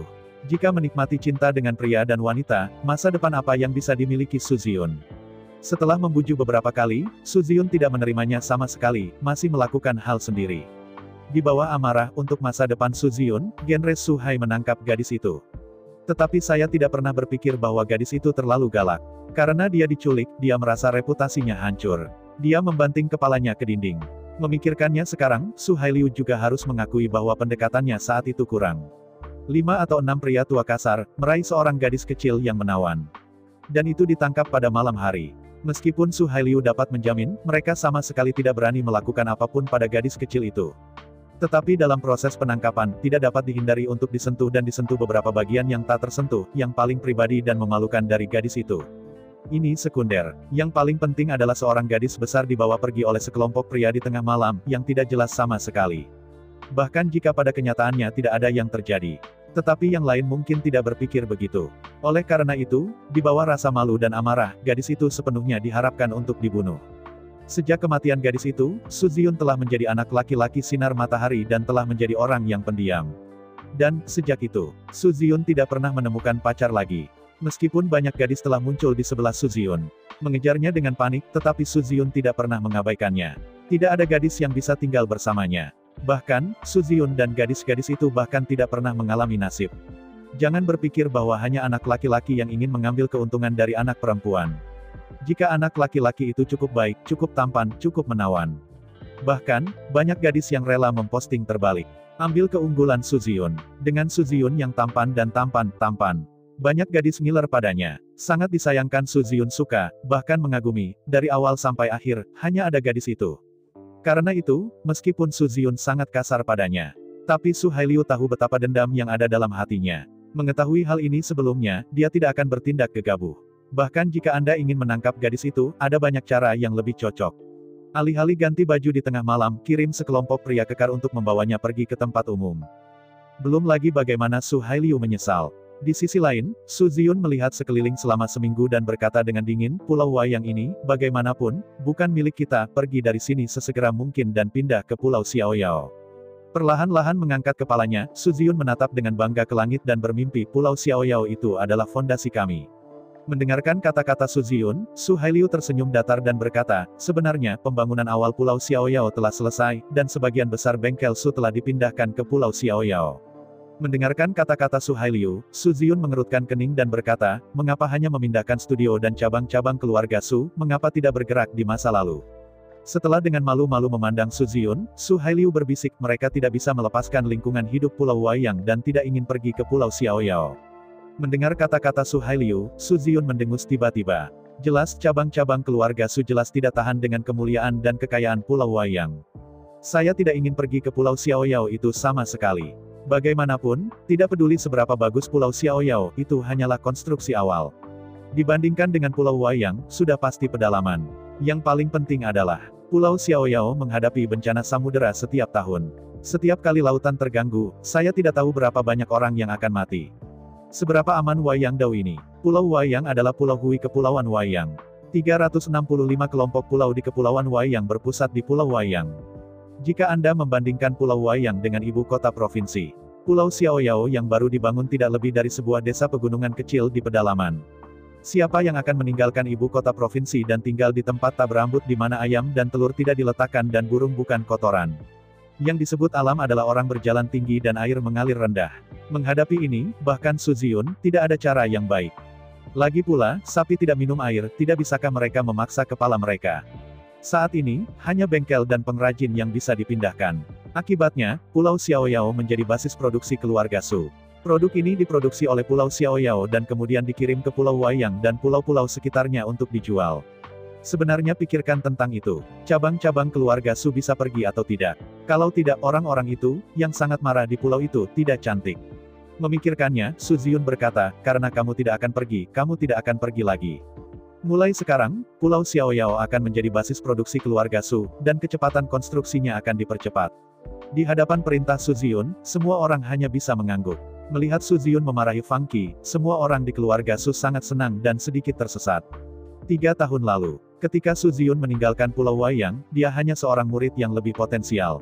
Jika menikmati cinta dengan pria dan wanita, masa depan apa yang bisa dimiliki Su Ziyun? Setelah membujuk beberapa kali, Su Ziyun tidak menerimanya sama sekali, masih melakukan hal sendiri. Di bawah amarah untuk masa depan Su Ziyun, Genre Su Hai menangkap gadis itu. Tetapi saya tidak pernah berpikir bahwa gadis itu terlalu galak. Karena dia diculik, dia merasa reputasinya hancur. Dia membanting kepalanya ke dinding. Memikirkannya sekarang, Su Hailiu juga harus mengakui bahwa pendekatannya saat itu kurang. 5 atau 6 pria tua kasar, meraih seorang gadis kecil yang menawan. Dan itu ditangkap pada malam hari. Meskipun Su Hailiu dapat menjamin, mereka sama sekali tidak berani melakukan apapun pada gadis kecil itu. Tetapi dalam proses penangkapan, tidak dapat dihindari untuk disentuh dan disentuh beberapa bagian yang tak tersentuh, yang paling pribadi dan memalukan dari gadis itu. Ini sekunder. Yang paling penting adalah seorang gadis besar dibawa pergi oleh sekelompok pria di tengah malam, yang tidak jelas sama sekali. Bahkan jika pada kenyataannya tidak ada yang terjadi. Tetapi yang lain mungkin tidak berpikir begitu. Oleh karena itu, di bawah rasa malu dan amarah, gadis itu sepenuhnya diharapkan untuk dibunuh. Sejak kematian gadis itu, Su Ziyun telah menjadi anak laki-laki sinar matahari dan telah menjadi orang yang pendiam. Dan, sejak itu, Su Ziyun tidak pernah menemukan pacar lagi. Meskipun banyak gadis telah muncul di sebelah Su Ziyun, mengejarnya dengan panik, tetapi Su Ziyun tidak pernah mengabaikannya. Tidak ada gadis yang bisa tinggal bersamanya. Bahkan, Su Ziyun dan gadis-gadis itu bahkan tidak pernah mengalami nasib. Jangan berpikir bahwa hanya anak laki-laki yang ingin mengambil keuntungan dari anak perempuan. Jika anak laki-laki itu cukup baik, cukup tampan, cukup menawan. Bahkan, banyak gadis yang rela memposting terbalik. Ambil keunggulan Su Ziyun. Dengan Su Ziyun yang tampan dan tampan. Banyak gadis ngiler padanya. Sangat disayangkan Su Ziyun suka, bahkan mengagumi, dari awal sampai akhir, hanya ada gadis itu. Karena itu, meskipun Su Ziyun sangat kasar padanya, tapi Su Hailiu tahu betapa dendam yang ada dalam hatinya. Mengetahui hal ini sebelumnya, dia tidak akan bertindak gegabah. Bahkan jika Anda ingin menangkap gadis itu, ada banyak cara yang lebih cocok. Alih-alih ganti baju di tengah malam, kirim sekelompok pria kekar untuk membawanya pergi ke tempat umum. Belum lagi bagaimana Su Hailiu menyesal. Di sisi lain, Su Ziyun melihat sekeliling selama seminggu dan berkata dengan dingin, Pulau Wayang ini, bagaimanapun, bukan milik kita, pergi dari sini sesegera mungkin dan pindah ke Pulau Xiaoyao. Perlahan-lahan mengangkat kepalanya, Su Ziyun menatap dengan bangga ke langit dan bermimpi, Pulau Xiaoyao itu adalah fondasi kami. Mendengarkan kata-kata Su Ziyun, Su Hailiu tersenyum datar dan berkata, sebenarnya, pembangunan awal Pulau Xiaoyao telah selesai, dan sebagian besar bengkel Su telah dipindahkan ke Pulau Xiaoyao. Mendengarkan kata-kata Su Hailiu, Su Ziyun mengerutkan kening dan berkata, mengapa hanya memindahkan studio dan cabang-cabang keluarga Su, mengapa tidak bergerak di masa lalu? Setelah dengan malu-malu memandang Su Ziyun, Su Hailiu berbisik, mereka tidak bisa melepaskan lingkungan hidup Pulau Wayang dan tidak ingin pergi ke Pulau Xiaoyao. Mendengar kata-kata Su Hailiu, Su Ziyun mendengus tiba-tiba. Jelas cabang-cabang keluarga Su jelas tidak tahan dengan kemuliaan dan kekayaan Pulau Wayang. Saya tidak ingin pergi ke Pulau Xiaoyao itu sama sekali. Bagaimanapun, tidak peduli seberapa bagus Pulau Xiaoyao, itu hanyalah konstruksi awal. Dibandingkan dengan Pulau Wayang, sudah pasti pedalaman. Yang paling penting adalah, Pulau Xiaoyao menghadapi bencana samudera setiap tahun. Setiap kali lautan terganggu, saya tidak tahu berapa banyak orang yang akan mati. Seberapa aman Wayang Dao ini? Pulau Wayang adalah Pulau Hui Kepulauan Wayang. 365 kelompok pulau di Kepulauan Wayang berpusat di Pulau Wayang. Jika Anda membandingkan Pulau Wayang dengan ibu kota provinsi, Pulau Xiaoyao yang baru dibangun tidak lebih dari sebuah desa pegunungan kecil di pedalaman. Siapa yang akan meninggalkan ibu kota provinsi dan tinggal di tempat tak berambut di mana ayam dan telur tidak diletakkan dan burung bukan kotoran? Yang disebut alam adalah orang berjalan tinggi dan air mengalir rendah. Menghadapi ini, bahkan Su Ziyun, tidak ada cara yang baik. Lagi pula, sapi tidak minum air, tidak bisakah mereka memaksa kepala mereka? Saat ini, hanya bengkel dan pengrajin yang bisa dipindahkan. Akibatnya, Pulau Xiaoyao menjadi basis produksi keluarga Su. Produk ini diproduksi oleh Pulau Xiaoyao dan kemudian dikirim ke Pulau Wayang dan pulau-pulau sekitarnya untuk dijual. Sebenarnya pikirkan tentang itu. Cabang-cabang keluarga Su bisa pergi atau tidak. Kalau tidak, orang-orang itu, yang sangat marah di pulau itu, tidak cantik. Memikirkannya, Su Ziyun berkata, karena kamu tidak akan pergi, kamu tidak akan pergi lagi. Mulai sekarang, Pulau Xiaoyao akan menjadi basis produksi keluarga Su, dan kecepatan konstruksinya akan dipercepat. Di hadapan perintah Su Ziyun, semua orang hanya bisa mengangguk. Melihat Su Ziyun memarahi Fang Qi, semua orang di keluarga Su sangat senang dan sedikit tersesat. 3 tahun lalu, ketika Su Ziyun meninggalkan Pulau Wayang, dia hanya seorang murid yang lebih potensial.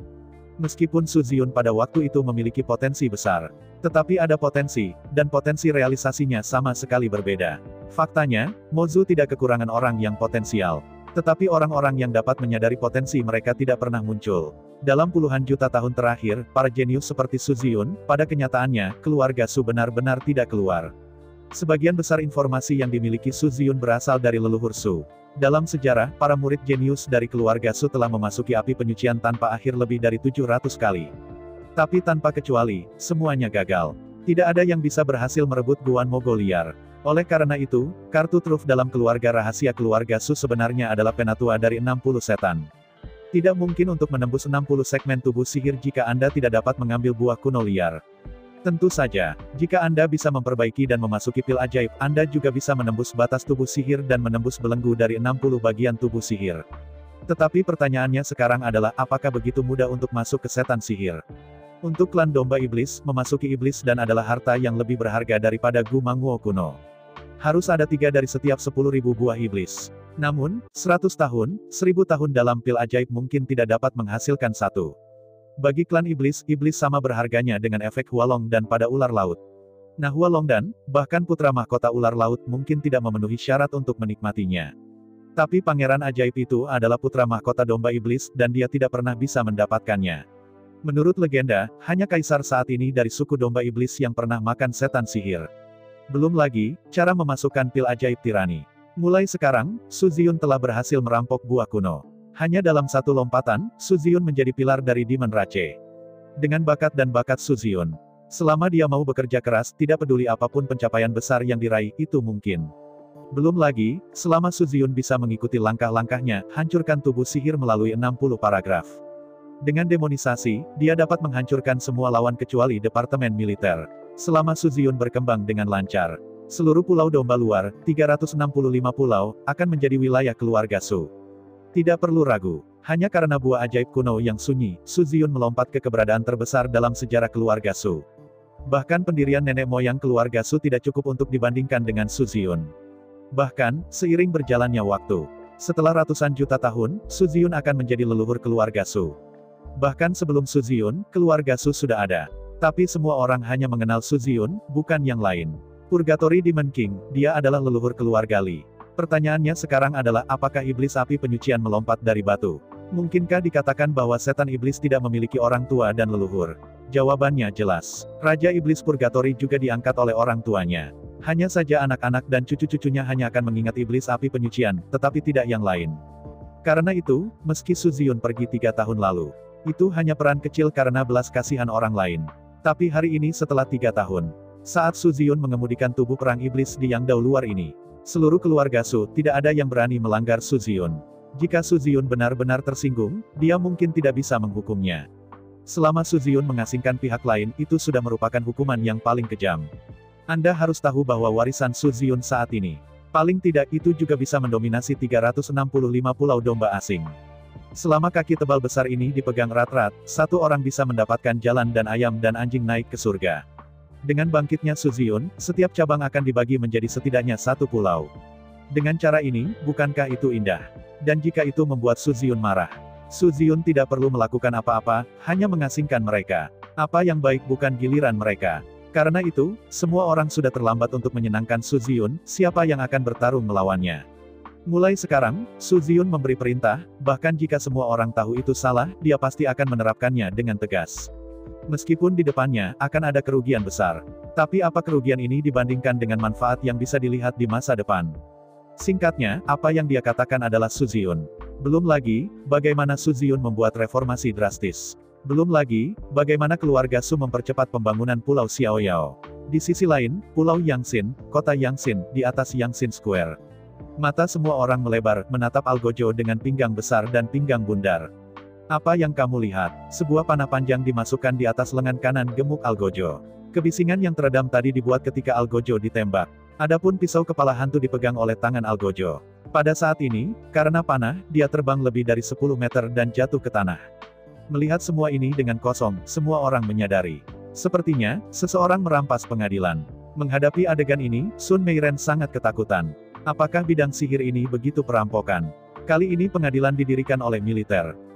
Meskipun Su Ziyun pada waktu itu memiliki potensi besar, tetapi ada potensi, dan potensi realisasinya sama sekali berbeda. Faktanya, Mozu tidak kekurangan orang yang potensial. Tetapi orang-orang yang dapat menyadari potensi mereka tidak pernah muncul. Dalam puluhan juta tahun terakhir, para jenius seperti Su Ziyun, pada kenyataannya, keluarga Su benar-benar tidak keluar. Sebagian besar informasi yang dimiliki Su Ziyun berasal dari leluhur Su. Dalam sejarah, para murid jenius dari keluarga Su telah memasuki api penyucian tanpa akhir lebih dari 700 kali. Tapi tanpa kecuali, semuanya gagal. Tidak ada yang bisa berhasil merebut Guan Mogo liar. Oleh karena itu, kartu truf dalam keluarga rahasia keluarga Su sebenarnya adalah penatua dari 60 setan. Tidak mungkin untuk menembus 60 segmen tubuh sihir jika Anda tidak dapat mengambil buah kuno liar. Tentu saja, jika Anda bisa memperbaiki dan memasuki pil ajaib, Anda juga bisa menembus batas tubuh sihir dan menembus belenggu dari 60 bagian tubuh sihir. Tetapi pertanyaannya sekarang adalah apakah begitu mudah untuk masuk ke setan sihir? Untuk klan domba iblis, memasuki iblis dan adalah harta yang lebih berharga daripada Gu Manguo kuno. Harus ada 3 dari setiap 10.000 buah iblis. Namun, 100 tahun, 1000 tahun dalam pil ajaib mungkin tidak dapat menghasilkan satu. Bagi klan iblis, iblis sama berharganya dengan efek Hualong dan pada ular laut. Nah Hualong dan, bahkan putra mahkota ular laut mungkin tidak memenuhi syarat untuk menikmatinya. Tapi pangeran ajaib itu adalah putra mahkota domba iblis dan dia tidak pernah bisa mendapatkannya. Menurut legenda, hanya kaisar saat ini dari suku domba iblis yang pernah makan setan sihir. Belum lagi, cara memasukkan pil ajaib tirani. Mulai sekarang, Su Ziyun telah berhasil merampok buah kuno. Hanya dalam satu lompatan, Su Ziyun menjadi pilar dari Demon Rache. Dengan bakat dan bakat Su Ziyun, selama dia mau bekerja keras, tidak peduli apapun pencapaian besar yang diraih, itu mungkin. Belum lagi, selama Su Ziyun bisa mengikuti langkah-langkahnya, hancurkan tubuh sihir melalui 60 paragraf. Dengan demonisasi, dia dapat menghancurkan semua lawan kecuali Departemen Militer. Selama Su Ziyun berkembang dengan lancar, seluruh pulau domba luar, 365 pulau, akan menjadi wilayah keluarga Su. Tidak perlu ragu, hanya karena buah ajaib kuno yang sunyi, Su Ziyun melompat ke keberadaan terbesar dalam sejarah keluarga Su. Bahkan pendirian nenek moyang keluarga Su tidak cukup untuk dibandingkan dengan Su Ziyun. Bahkan, seiring berjalannya waktu, setelah ratusan juta tahun, Su Ziyun akan menjadi leluhur keluarga Su. Bahkan sebelum Su Ziyun, keluarga Su sudah ada. Tapi semua orang hanya mengenal Su Ziyun, bukan yang lain. Purgatory Demon King, dia adalah leluhur keluarga Li. Pertanyaannya sekarang adalah apakah iblis api penyucian melompat dari batu? Mungkinkah dikatakan bahwa setan iblis tidak memiliki orang tua dan leluhur? Jawabannya jelas. Raja Iblis Purgatory juga diangkat oleh orang tuanya. Hanya saja anak-anak dan cucu-cucunya hanya akan mengingat iblis api penyucian, tetapi tidak yang lain. Karena itu, meski Su Ziyun pergi 3 tahun lalu, itu hanya peran kecil karena belas kasihan orang lain. Tapi hari ini setelah 3 tahun, saat Su Ziyun mengemudikan tubuh perang iblis di Yangdao luar ini, seluruh keluarga Su tidak ada yang berani melanggar Su Ziyun. Jika Su Ziyun benar-benar tersinggung, dia mungkin tidak bisa menghukumnya. Selama Su Ziyun mengasingkan pihak lain, itu sudah merupakan hukuman yang paling kejam. Anda harus tahu bahwa warisan Su Ziyun saat ini, paling tidak itu juga bisa mendominasi 365 pulau domba asing. Selama kaki tebal besar ini dipegang erat-erat, satu orang bisa mendapatkan jalan dan ayam dan anjing naik ke surga. Dengan bangkitnya Su Ziyun, setiap cabang akan dibagi menjadi setidaknya 1 pulau. Dengan cara ini, bukankah itu indah? Dan jika itu membuat Su Ziyun marah, Su Ziyun tidak perlu melakukan apa-apa, hanya mengasingkan mereka. Apa yang baik bukan giliran mereka. Karena itu, semua orang sudah terlambat untuk menyenangkan Su Ziyun, siapa yang akan bertarung melawannya. Mulai sekarang, Su Ziyun memberi perintah, bahkan jika semua orang tahu itu salah, dia pasti akan menerapkannya dengan tegas. Meskipun di depannya, akan ada kerugian besar. Tapi apa kerugian ini dibandingkan dengan manfaat yang bisa dilihat di masa depan? Singkatnya, apa yang dia katakan adalah Su Ziyun. Belum lagi, bagaimana Su Ziyun membuat reformasi drastis. Belum lagi, bagaimana keluarga Su mempercepat pembangunan Pulau Xiaoyao. Di sisi lain, Pulau Yangxin, kota Yangxin, di atas Yangxin Square. Mata semua orang melebar, menatap Algojo dengan pinggang besar dan pinggang bundar. Apa yang kamu lihat? Sebuah panah panjang dimasukkan di atas lengan kanan gemuk Algojo. Kebisingan yang teredam tadi dibuat ketika Algojo ditembak. Adapun pisau kepala hantu dipegang oleh tangan Algojo. Pada saat ini, karena panah, dia terbang lebih dari 10 meter dan jatuh ke tanah. Melihat semua ini dengan kosong, semua orang menyadari. Sepertinya, seseorang merampas pengadilan. Menghadapi adegan ini, Sun Meiren sangat ketakutan. Apakah bidang sihir ini begitu perampokan? Kali ini pengadilan didirikan oleh militer.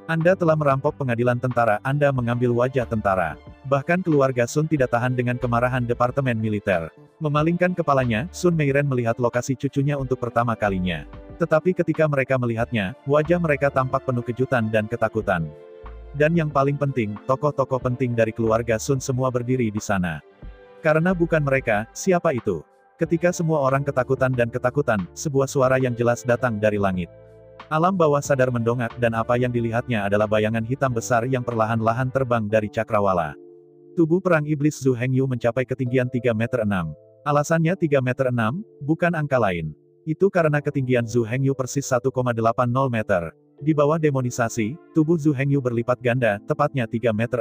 Anda telah merampok pengadilan tentara, Anda mengambil wajah tentara. Bahkan keluarga Sun tidak tahan dengan kemarahan Departemen Militer. Memalingkan kepalanya, Sun Meiren melihat lokasi cucunya untuk pertama kalinya. Tetapi ketika mereka melihatnya, wajah mereka tampak penuh kejutan dan ketakutan. Dan yang paling penting, tokoh-tokoh penting dari keluarga Sun semua berdiri di sana. Karena bukan mereka, siapa itu? Ketika semua orang ketakutan dan ketakutan, sebuah suara yang jelas datang dari langit. Alam bawah sadar mendongak dan apa yang dilihatnya adalah bayangan hitam besar yang perlahan-lahan terbang dari cakrawala. Tubuh perang iblis Zhu Hengyu mencapai ketinggian 3,6 meter. Alasannya 3,6 meter, bukan angka lain. Itu karena ketinggian Zhu Hengyu persis 1,80 meter. Di bawah demonisasi, tubuh Zhu Hengyu berlipat ganda, tepatnya 3,6 meter.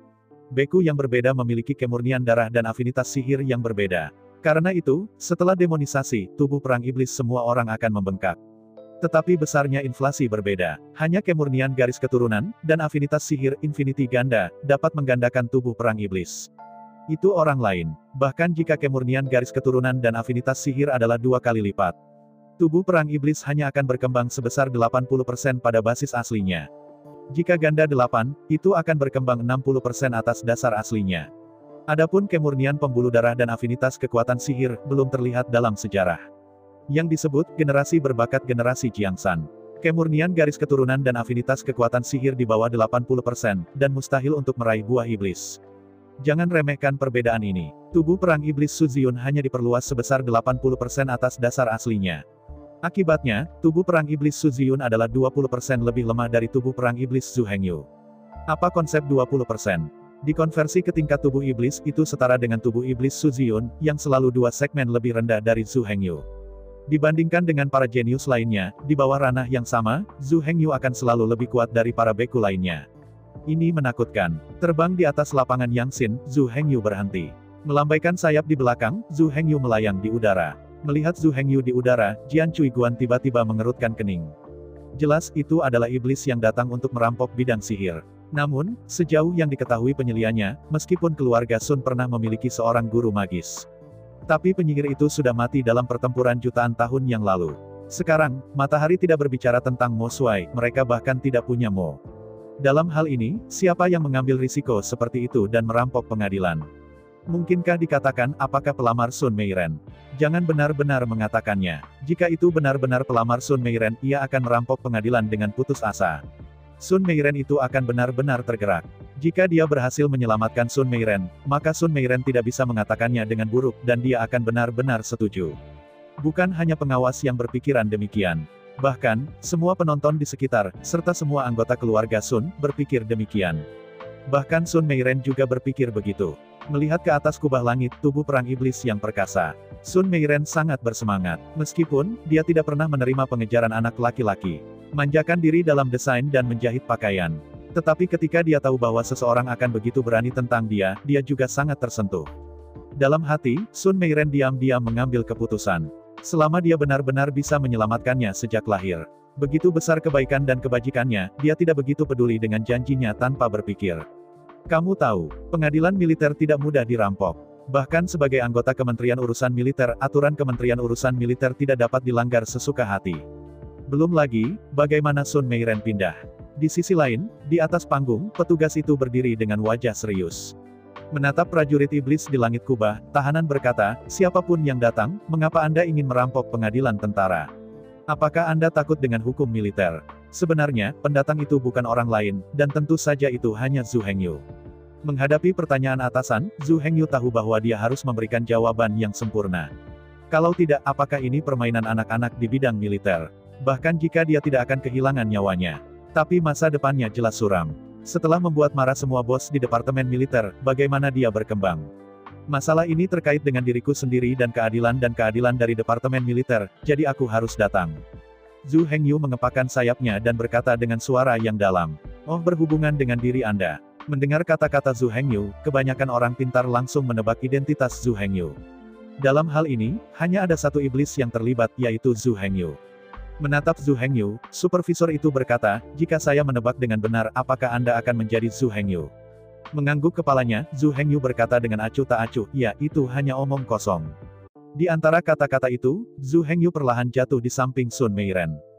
Beku yang berbeda memiliki kemurnian darah dan afinitas sihir yang berbeda. Karena itu, setelah demonisasi, tubuh perang iblis semua orang akan membengkak. Tetapi besarnya inflasi berbeda. Hanya kemurnian garis keturunan, dan afinitas sihir infinity ganda, dapat menggandakan tubuh perang iblis. Itu orang lain. Bahkan jika kemurnian garis keturunan dan afinitas sihir adalah 2 kali lipat. Tubuh perang iblis hanya akan berkembang sebesar 80% pada basis aslinya. Jika ganda 8, itu akan berkembang 60% atas dasar aslinya. Adapun kemurnian pembuluh darah dan afinitas kekuatan sihir, belum terlihat dalam sejarah. Yang disebut, generasi berbakat generasi Jiangsan. Kemurnian garis keturunan dan afinitas kekuatan sihir di bawah 80%, dan mustahil untuk meraih buah iblis. Jangan remehkan perbedaan ini. Tubuh perang iblis Suziun hanya diperluas sebesar 80% atas dasar aslinya. Akibatnya, tubuh perang iblis Suziun adalah 20% lebih lemah dari tubuh perang iblis Zhu Hengyu. Apa konsep 20%? Dikonversi ke tingkat tubuh iblis, itu setara dengan tubuh iblis Suziun, yang selalu 2 segmen lebih rendah dari Zhu Hengyu. Dibandingkan dengan para jenius lainnya, di bawah ranah yang sama, Zhu Hengyu akan selalu lebih kuat dari para beku lainnya. Ini menakutkan. Terbang di atas lapangan Yangxin, Zhu Hengyu berhenti. Melambaikan sayap di belakang, Zhu Hengyu melayang di udara. Melihat Zhu Hengyu di udara, Jian Cui Guan tiba-tiba mengerutkan kening. Jelas itu adalah iblis yang datang untuk merampok bidang sihir. Namun, sejauh yang diketahui penyeliannya, meskipun keluarga Sun pernah memiliki seorang guru magis. Tapi penyihir itu sudah mati dalam pertempuran jutaan tahun yang lalu. Sekarang, matahari tidak berbicara tentang Mo Xuai, mereka bahkan tidak punya Mo. Dalam hal ini, siapa yang mengambil risiko seperti itu dan merampok pengadilan? Mungkinkah dikatakan, apakah pelamar Sun Meiren? Jangan benar-benar mengatakannya. Jika itu benar-benar pelamar Sun Meiren, ia akan merampok pengadilan dengan putus asa. Sun Meiren itu akan benar-benar tergerak. Jika dia berhasil menyelamatkan Sun Meiren, maka Sun Meiren tidak bisa mengatakannya dengan buruk dan dia akan benar-benar setuju. Bukan hanya pengawas yang berpikiran demikian. Bahkan, semua penonton di sekitar, serta semua anggota keluarga Sun, berpikir demikian. Bahkan Sun Meiren juga berpikir begitu. Melihat ke atas kubah langit, tubuh perang iblis yang perkasa. Sun Meiren sangat bersemangat. Meskipun, dia tidak pernah menerima pengejaran anak laki-laki. Manjakan diri dalam desain dan menjahit pakaian. Tetapi ketika dia tahu bahwa seseorang akan begitu berani tentang dia juga sangat tersentuh. Dalam hati, Sun Meiren diam-diam mengambil keputusan. Selama dia benar-benar bisa menyelamatkannya sejak lahir. Begitu besar kebaikan dan kebajikannya, dia tidak begitu peduli dengan janjinya tanpa berpikir. Kamu tahu, pengadilan militer tidak mudah dirampok. Bahkan sebagai anggota Kementerian Urusan Militer, aturan Kementerian Urusan Militer tidak dapat dilanggar sesuka hati. Belum lagi, bagaimana Sun Meiren pindah. Di sisi lain, di atas panggung, petugas itu berdiri dengan wajah serius. Menatap prajurit iblis di langit kubah, tahanan berkata, siapapun yang datang, mengapa Anda ingin merampok pengadilan tentara? Apakah Anda takut dengan hukum militer? Sebenarnya, pendatang itu bukan orang lain, dan tentu saja itu hanya Zhu Hengyu. Menghadapi pertanyaan atasan, Zhu Hengyu tahu bahwa dia harus memberikan jawaban yang sempurna. Kalau tidak, apakah ini permainan anak-anak di bidang militer? Bahkan jika dia tidak akan kehilangan nyawanya. Tapi masa depannya jelas suram. Setelah membuat marah semua bos di departemen militer, bagaimana dia berkembang? Masalah ini terkait dengan diriku sendiri dan keadilan dari departemen militer, jadi aku harus datang. Zhu Hengyu mengepakkan sayapnya dan berkata dengan suara yang dalam. Oh, berhubungan dengan diri Anda. Mendengar kata-kata Zhu Hengyu, kebanyakan orang pintar langsung menebak identitas Zhu Hengyu. Dalam hal ini, hanya ada satu iblis yang terlibat, yaitu Zhu Hengyu. Menatap Zhu Hengyu, supervisor itu berkata, jika saya menebak dengan benar, apakah Anda akan menjadi Zhu Hengyu? Mengangguk kepalanya, Zhu Hengyu berkata dengan acuh tak acuh, ya, itu hanya omong kosong. Di antara kata-kata itu, Zhu Hengyu perlahan jatuh di samping Sun Meiren.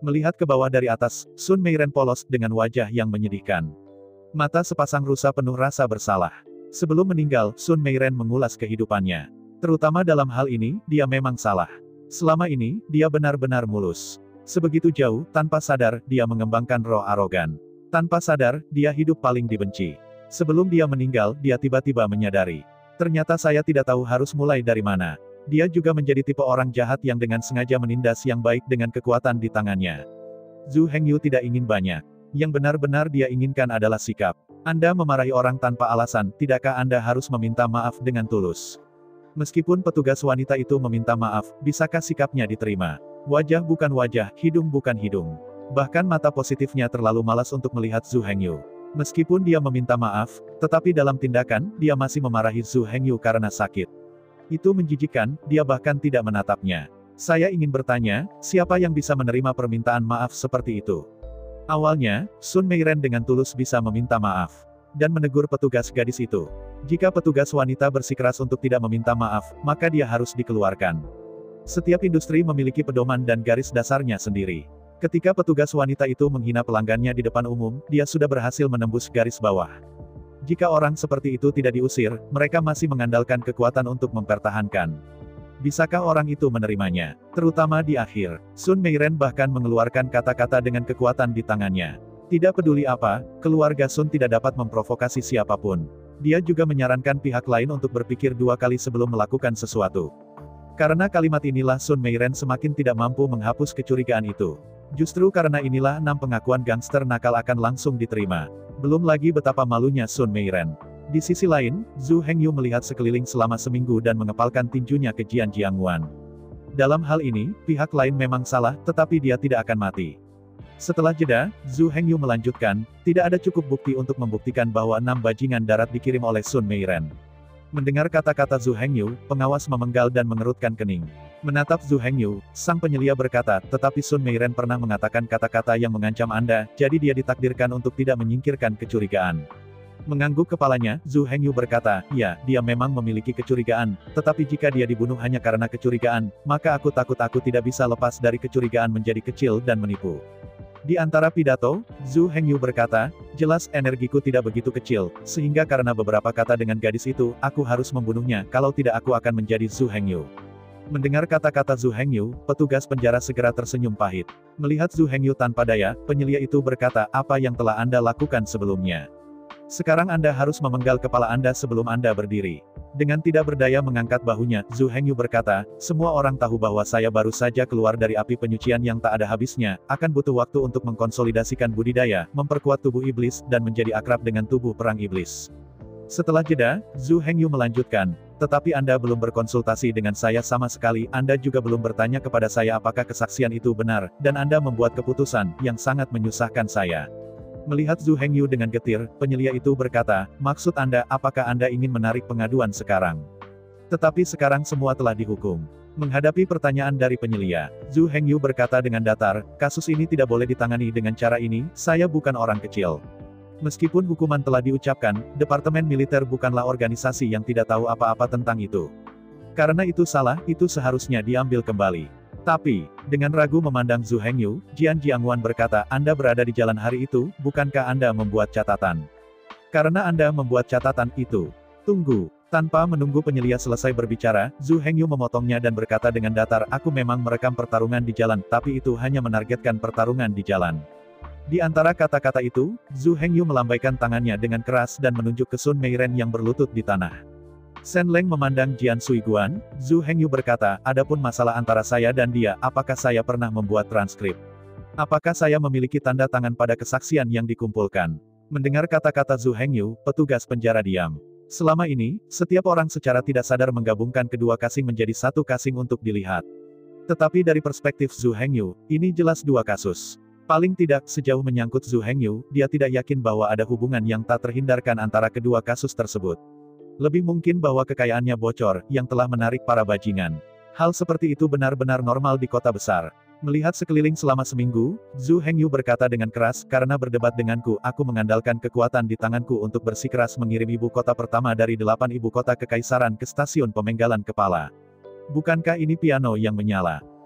Melihat ke bawah dari atas, Sun Meiren polos dengan wajah yang menyedihkan. Mata sepasang rusa penuh rasa bersalah. Sebelum meninggal, Sun Meiren mengulas kehidupannya. Terutama dalam hal ini, dia memang salah. Selama ini, dia benar-benar mulus. Sebegitu jauh, tanpa sadar, dia mengembangkan roh arogan. Tanpa sadar, dia hidup paling dibenci. Sebelum dia meninggal, dia tiba-tiba menyadari. Ternyata saya tidak tahu harus mulai dari mana. Dia juga menjadi tipe orang jahat yang dengan sengaja menindas yang baik dengan kekuatan di tangannya. Zhu Hengyu tidak ingin banyak. Yang benar-benar dia inginkan adalah sikap. Anda memarahi orang tanpa alasan, tidakkah Anda harus meminta maaf dengan tulus? Meskipun petugas wanita itu meminta maaf, bisakah sikapnya diterima? Wajah bukan wajah, hidung bukan hidung. Bahkan mata positifnya terlalu malas untuk melihat Zhu Hengyu. Meskipun dia meminta maaf, tetapi dalam tindakan, dia masih memarahi Zhu Hengyu karena sakit. Itu menjijikkan, dia bahkan tidak menatapnya. Saya ingin bertanya, siapa yang bisa menerima permintaan maaf seperti itu? Awalnya, Sun Meiren dengan tulus bisa meminta maaf. Dan menegur petugas gadis itu. Jika petugas wanita bersikeras untuk tidak meminta maaf, maka dia harus dikeluarkan. Setiap industri memiliki pedoman dan garis dasarnya sendiri. Ketika petugas wanita itu menghina pelanggannya di depan umum, dia sudah berhasil menembus garis bawah. Jika orang seperti itu tidak diusir, mereka masih mengandalkan kekuatan untuk mempertahankan. Bisakah orang itu menerimanya? Terutama di akhir, Sun Meiren bahkan mengeluarkan kata-kata dengan kekuatan di tangannya. Tidak peduli apa, keluarga Sun tidak dapat memprovokasi siapapun. Dia juga menyarankan pihak lain untuk berpikir dua kali sebelum melakukan sesuatu. Karena kalimat inilah Sun Meiren semakin tidak mampu menghapus kecurigaan itu. Justru karena inilah 6 pengakuan gangster nakal akan langsung diterima. Belum lagi betapa malunya Sun Meiren. Di sisi lain, Zhu Hengyu melihat sekeliling selama seminggu dan mengepalkan tinjunya ke Jian Jiangwan. Dalam hal ini, pihak lain memang salah, tetapi dia tidak akan mati. Setelah jeda, Zhu Hengyu melanjutkan, tidak ada cukup bukti untuk membuktikan bahwa 6 bajingan darat dikirim oleh Sun Meiren. Mendengar kata-kata Zhu Hengyu, pengawas memenggal dan mengerutkan kening. Menatap Zhu Hengyu, sang penyelia berkata, tetapi Sun Meiren pernah mengatakan kata-kata yang mengancam Anda, jadi dia ditakdirkan untuk tidak menyingkirkan kecurigaan. Mengangguk kepalanya, Zhu Hengyu berkata, ya, dia memang memiliki kecurigaan, tetapi jika dia dibunuh hanya karena kecurigaan, maka aku takut aku tidak bisa lepas dari kecurigaan menjadi kecil dan menipu. Di antara pidato, Zhu Hengyu berkata, jelas energiku tidak begitu kecil, sehingga karena beberapa kata dengan gadis itu, aku harus membunuhnya, kalau tidak aku akan menjadi Zhu Hengyu. Mendengar kata-kata Zhu Hengyu, petugas penjara segera tersenyum pahit. Melihat Zhu Hengyu tanpa daya, penyelia itu berkata, apa yang telah Anda lakukan sebelumnya? Sekarang Anda harus memenggal kepala Anda sebelum Anda berdiri. Dengan tidak berdaya mengangkat bahunya, Zhu Hengyu berkata, semua orang tahu bahwa saya baru saja keluar dari api penyucian yang tak ada habisnya, akan butuh waktu untuk mengkonsolidasikan budidaya, memperkuat tubuh iblis, dan menjadi akrab dengan tubuh perang iblis. Setelah jeda, Zhu Hengyu melanjutkan, tetapi Anda belum berkonsultasi dengan saya sama sekali, Anda juga belum bertanya kepada saya apakah kesaksian itu benar, dan Anda membuat keputusan, yang sangat menyusahkan saya. Melihat Zhu Hengyu dengan getir, penyelia itu berkata, maksud Anda, apakah Anda ingin menarik pengaduan sekarang? Tetapi sekarang semua telah dihukum. Menghadapi pertanyaan dari penyelia, Zhu Hengyu berkata dengan datar, kasus ini tidak boleh ditangani dengan cara ini, saya bukan orang kecil. Meskipun hukuman telah diucapkan, Departemen Militer bukanlah organisasi yang tidak tahu apa-apa tentang itu. Karena itu salah, itu seharusnya diambil kembali. Tapi, dengan ragu memandang Zhu Hengyu, Jian Jiangwan berkata, Anda berada di jalan hari itu, bukankah Anda membuat catatan? Karena Anda membuat catatan itu. Tunggu. Tanpa menunggu penyelia selesai berbicara, Zhu Hengyu memotongnya dan berkata dengan datar, aku memang merekam pertarungan di jalan, tapi itu hanya menargetkan pertarungan di jalan. Di antara kata-kata itu, Zhu Hengyu melambaikan tangannya dengan keras dan menunjuk ke Sun Meiren yang berlutut di tanah. Shen Leng memandang Jian Suiguan, Zhu Hengyu berkata, adapun masalah antara saya dan dia, apakah saya pernah membuat transkrip? Apakah saya memiliki tanda tangan pada kesaksian yang dikumpulkan? Mendengar kata-kata Zhu Hengyu, petugas penjara diam. Selama ini, setiap orang secara tidak sadar menggabungkan kedua casing menjadi satu casing untuk dilihat. Tetapi dari perspektif Zhu Hengyu, ini jelas dua kasus. Paling tidak, sejauh menyangkut Zhu Hengyu, dia tidak yakin bahwa ada hubungan yang tak terhindarkan antara kedua kasus tersebut. Lebih mungkin bahwa kekayaannya bocor, yang telah menarik para bajingan. Hal seperti itu benar-benar normal di kota besar. Melihat sekeliling selama seminggu, Zhu Hengyu berkata dengan keras, karena berdebat denganku, aku mengandalkan kekuatan di tanganku untuk bersikeras mengirim ibu kota pertama dari 8 ibu kota kekaisaran ke stasiun pemenggalan kepala. Bukankah ini piano yang menyala?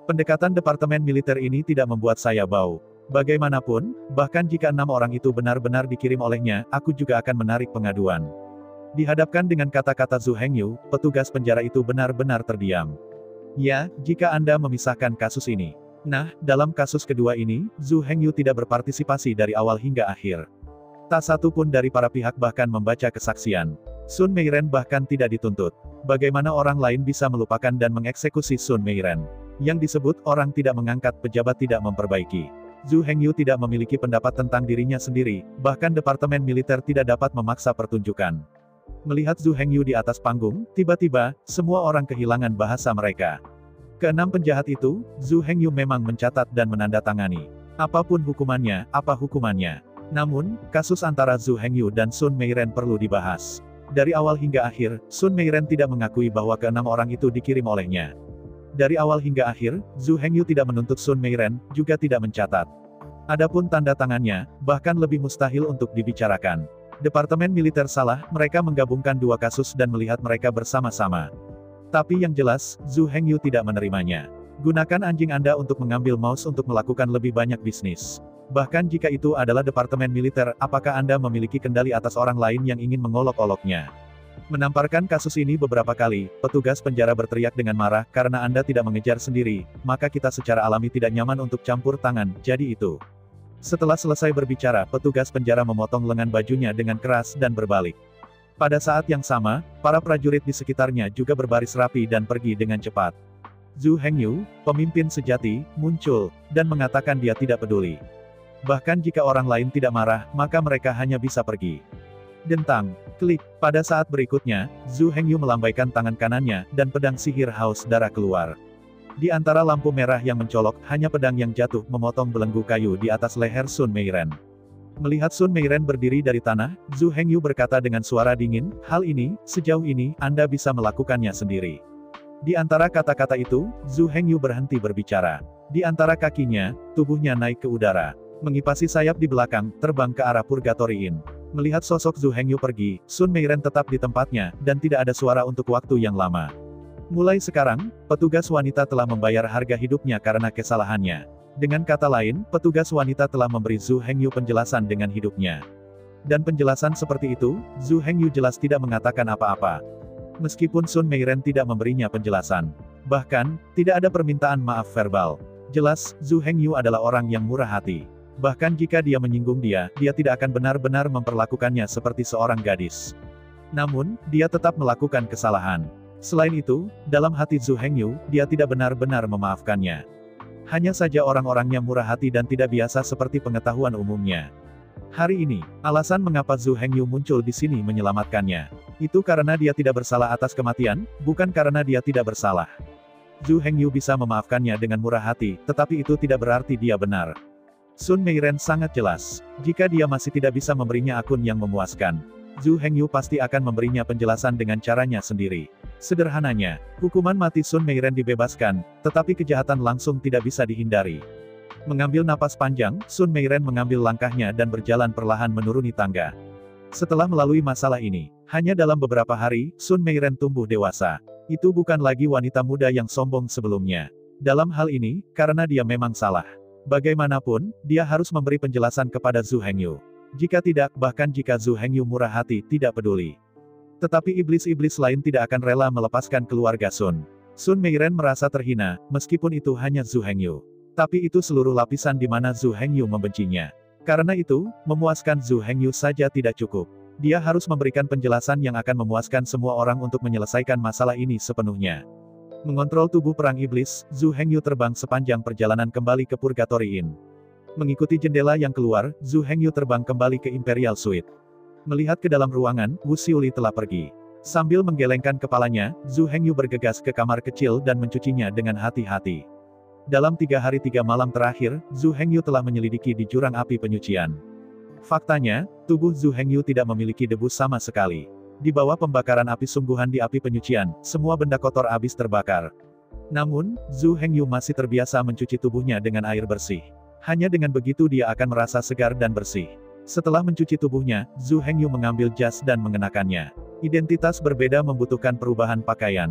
Pendekatan departemen militer ini tidak membuat saya bau. Bagaimanapun, bahkan jika 6 orang itu benar-benar dikirim olehnya, aku juga akan menarik pengaduan. Dihadapkan dengan kata-kata Zhu Hengyu, petugas penjara itu benar-benar terdiam. Ya, jika Anda memisahkan kasus ini. Nah, dalam kasus kedua ini, Zhu Hengyu tidak berpartisipasi dari awal hingga akhir. Tak satu pun dari para pihak bahkan membaca kesaksian. Sun Meiren bahkan tidak dituntut. Bagaimana orang lain bisa melupakan dan mengeksekusi Sun Meiren? Yang disebut orang tidak mengangkat pejabat tidak memperbaiki. Zhu Hengyu tidak memiliki pendapat tentang dirinya sendiri, bahkan departemen militer tidak dapat memaksa pertunjukan. Melihat Zhu Hengyu di atas panggung, tiba-tiba, semua orang kehilangan bahasa mereka. Keenam penjahat itu, Zhu Hengyu memang mencatat dan menandatangani. Apapun hukumannya, apa hukumannya. Namun, kasus antara Zhu Hengyu dan Sun Meiren perlu dibahas. Dari awal hingga akhir, Sun Meiren tidak mengakui bahwa keenam orang itu dikirim olehnya. Dari awal hingga akhir, Zhu Hengyu tidak menuntut Sun Meiren, juga tidak mencatat. Adapun tanda tangannya, bahkan lebih mustahil untuk dibicarakan. Departemen militer salah, mereka menggabungkan dua kasus dan melihat mereka bersama-sama. Tapi yang jelas, Zhu Hengyu tidak menerimanya. Gunakan anjing Anda untuk mengambil mouse untuk melakukan lebih banyak bisnis. Bahkan jika itu adalah departemen militer, apakah Anda memiliki kendali atas orang lain yang ingin mengolok-oloknya? Menamparkan kasus ini beberapa kali, petugas penjara berteriak dengan marah, karena Anda tidak mengejar sendiri, maka kita secara alami tidak nyaman untuk campur tangan, jadi itu. Setelah selesai berbicara, petugas penjara memotong lengan bajunya dengan keras dan berbalik. Pada saat yang sama, para prajurit di sekitarnya juga berbaris rapi dan pergi dengan cepat. Zhu Hengyu, pemimpin sejati, muncul, dan mengatakan dia tidak peduli. Bahkan jika orang lain tidak marah, maka mereka hanya bisa pergi. Dentang, klik. Pada saat berikutnya, Zhu Hengyu melambaikan tangan kanannya, dan pedang sihir haus darah keluar. Di antara lampu merah yang mencolok, hanya pedang yang jatuh memotong belenggu kayu di atas leher Sun Meiren. Melihat Sun Meiren berdiri dari tanah, Zhu Hengyu berkata dengan suara dingin, hal ini, sejauh ini, Anda bisa melakukannya sendiri. Di antara kata-kata itu, Zhu Hengyu berhenti berbicara. Di antara kakinya, tubuhnya naik ke udara. Mengipasi sayap di belakang, terbang ke arah Purgatory Inn. Melihat sosok Zhu Hengyu pergi, Sun Meiren tetap di tempatnya, dan tidak ada suara untuk waktu yang lama. Mulai sekarang, petugas wanita telah membayar harga hidupnya karena kesalahannya. Dengan kata lain, petugas wanita telah memberi Zhu Hengyu penjelasan dengan hidupnya. Dan penjelasan seperti itu, Zhu Hengyu jelas tidak mengatakan apa-apa. Meskipun Sun Meiren tidak memberinya penjelasan. Bahkan, tidak ada permintaan maaf verbal. Jelas, Zhu Hengyu adalah orang yang murah hati. Bahkan jika dia menyinggung dia tidak akan benar-benar memperlakukannya seperti seorang gadis. Namun, dia tetap melakukan kesalahan. Selain itu, dalam hati Zhu Hengyu, dia tidak benar-benar memaafkannya. Hanya saja orang-orangnya murah hati dan tidak biasa seperti pengetahuan umumnya. Hari ini, alasan mengapa Zhu Hengyu muncul di sini menyelamatkannya. Itu karena dia tidak bersalah atas kematian, bukan karena dia tidak bersalah. Zhu Hengyu bisa memaafkannya dengan murah hati, tetapi itu tidak berarti dia benar. Sun Meiren sangat jelas, jika dia masih tidak bisa memberinya akun yang memuaskan, Zhu Hengyu pasti akan memberinya penjelasan dengan caranya sendiri. Sederhananya, hukuman mati Sun Meiren dibebaskan, tetapi kejahatan langsung tidak bisa dihindari. Mengambil napas panjang, Sun Meiren mengambil langkahnya dan berjalan perlahan menuruni tangga. Setelah melalui masalah ini, hanya dalam beberapa hari, Sun Meiren tumbuh dewasa. Itu bukan lagi wanita muda yang sombong sebelumnya. Dalam hal ini, karena dia memang salah. Bagaimanapun, dia harus memberi penjelasan kepada Zhu Hengyu. Jika tidak, bahkan jika Zhu Hengyu murah hati, tidak peduli. Tetapi iblis-iblis lain tidak akan rela melepaskan keluarga Sun. Sun Meiren merasa terhina, meskipun itu hanya Zhu Hengyu. Tapi itu seluruh lapisan di mana Zhu Hengyu membencinya. Karena itu, memuaskan Zhu Hengyu saja tidak cukup. Dia harus memberikan penjelasan yang akan memuaskan semua orang untuk menyelesaikan masalah ini sepenuhnya. Mengontrol tubuh perang iblis, Zhu Hengyu terbang sepanjang perjalanan kembali ke Purgatory Inn. Mengikuti jendela yang keluar, Zhu Hengyu terbang kembali ke Imperial Suite. Melihat ke dalam ruangan, Wu Xiuli telah pergi. Sambil menggelengkan kepalanya, Zhu Hengyu bergegas ke kamar kecil dan mencucinya dengan hati-hati. Dalam 3 hari 3 malam terakhir, Zhu Hengyu telah menyelidiki di jurang api penyucian. Faktanya, tubuh Zhu Hengyu tidak memiliki debu sama sekali. Di bawah pembakaran api sungguhan di api penyucian, semua benda kotor habis terbakar. Namun, Zhu Hengyu masih terbiasa mencuci tubuhnya dengan air bersih. Hanya dengan begitu dia akan merasa segar dan bersih. Setelah mencuci tubuhnya, Zhu Hengyu mengambil jas dan mengenakannya. Identitas berbeda membutuhkan perubahan pakaian.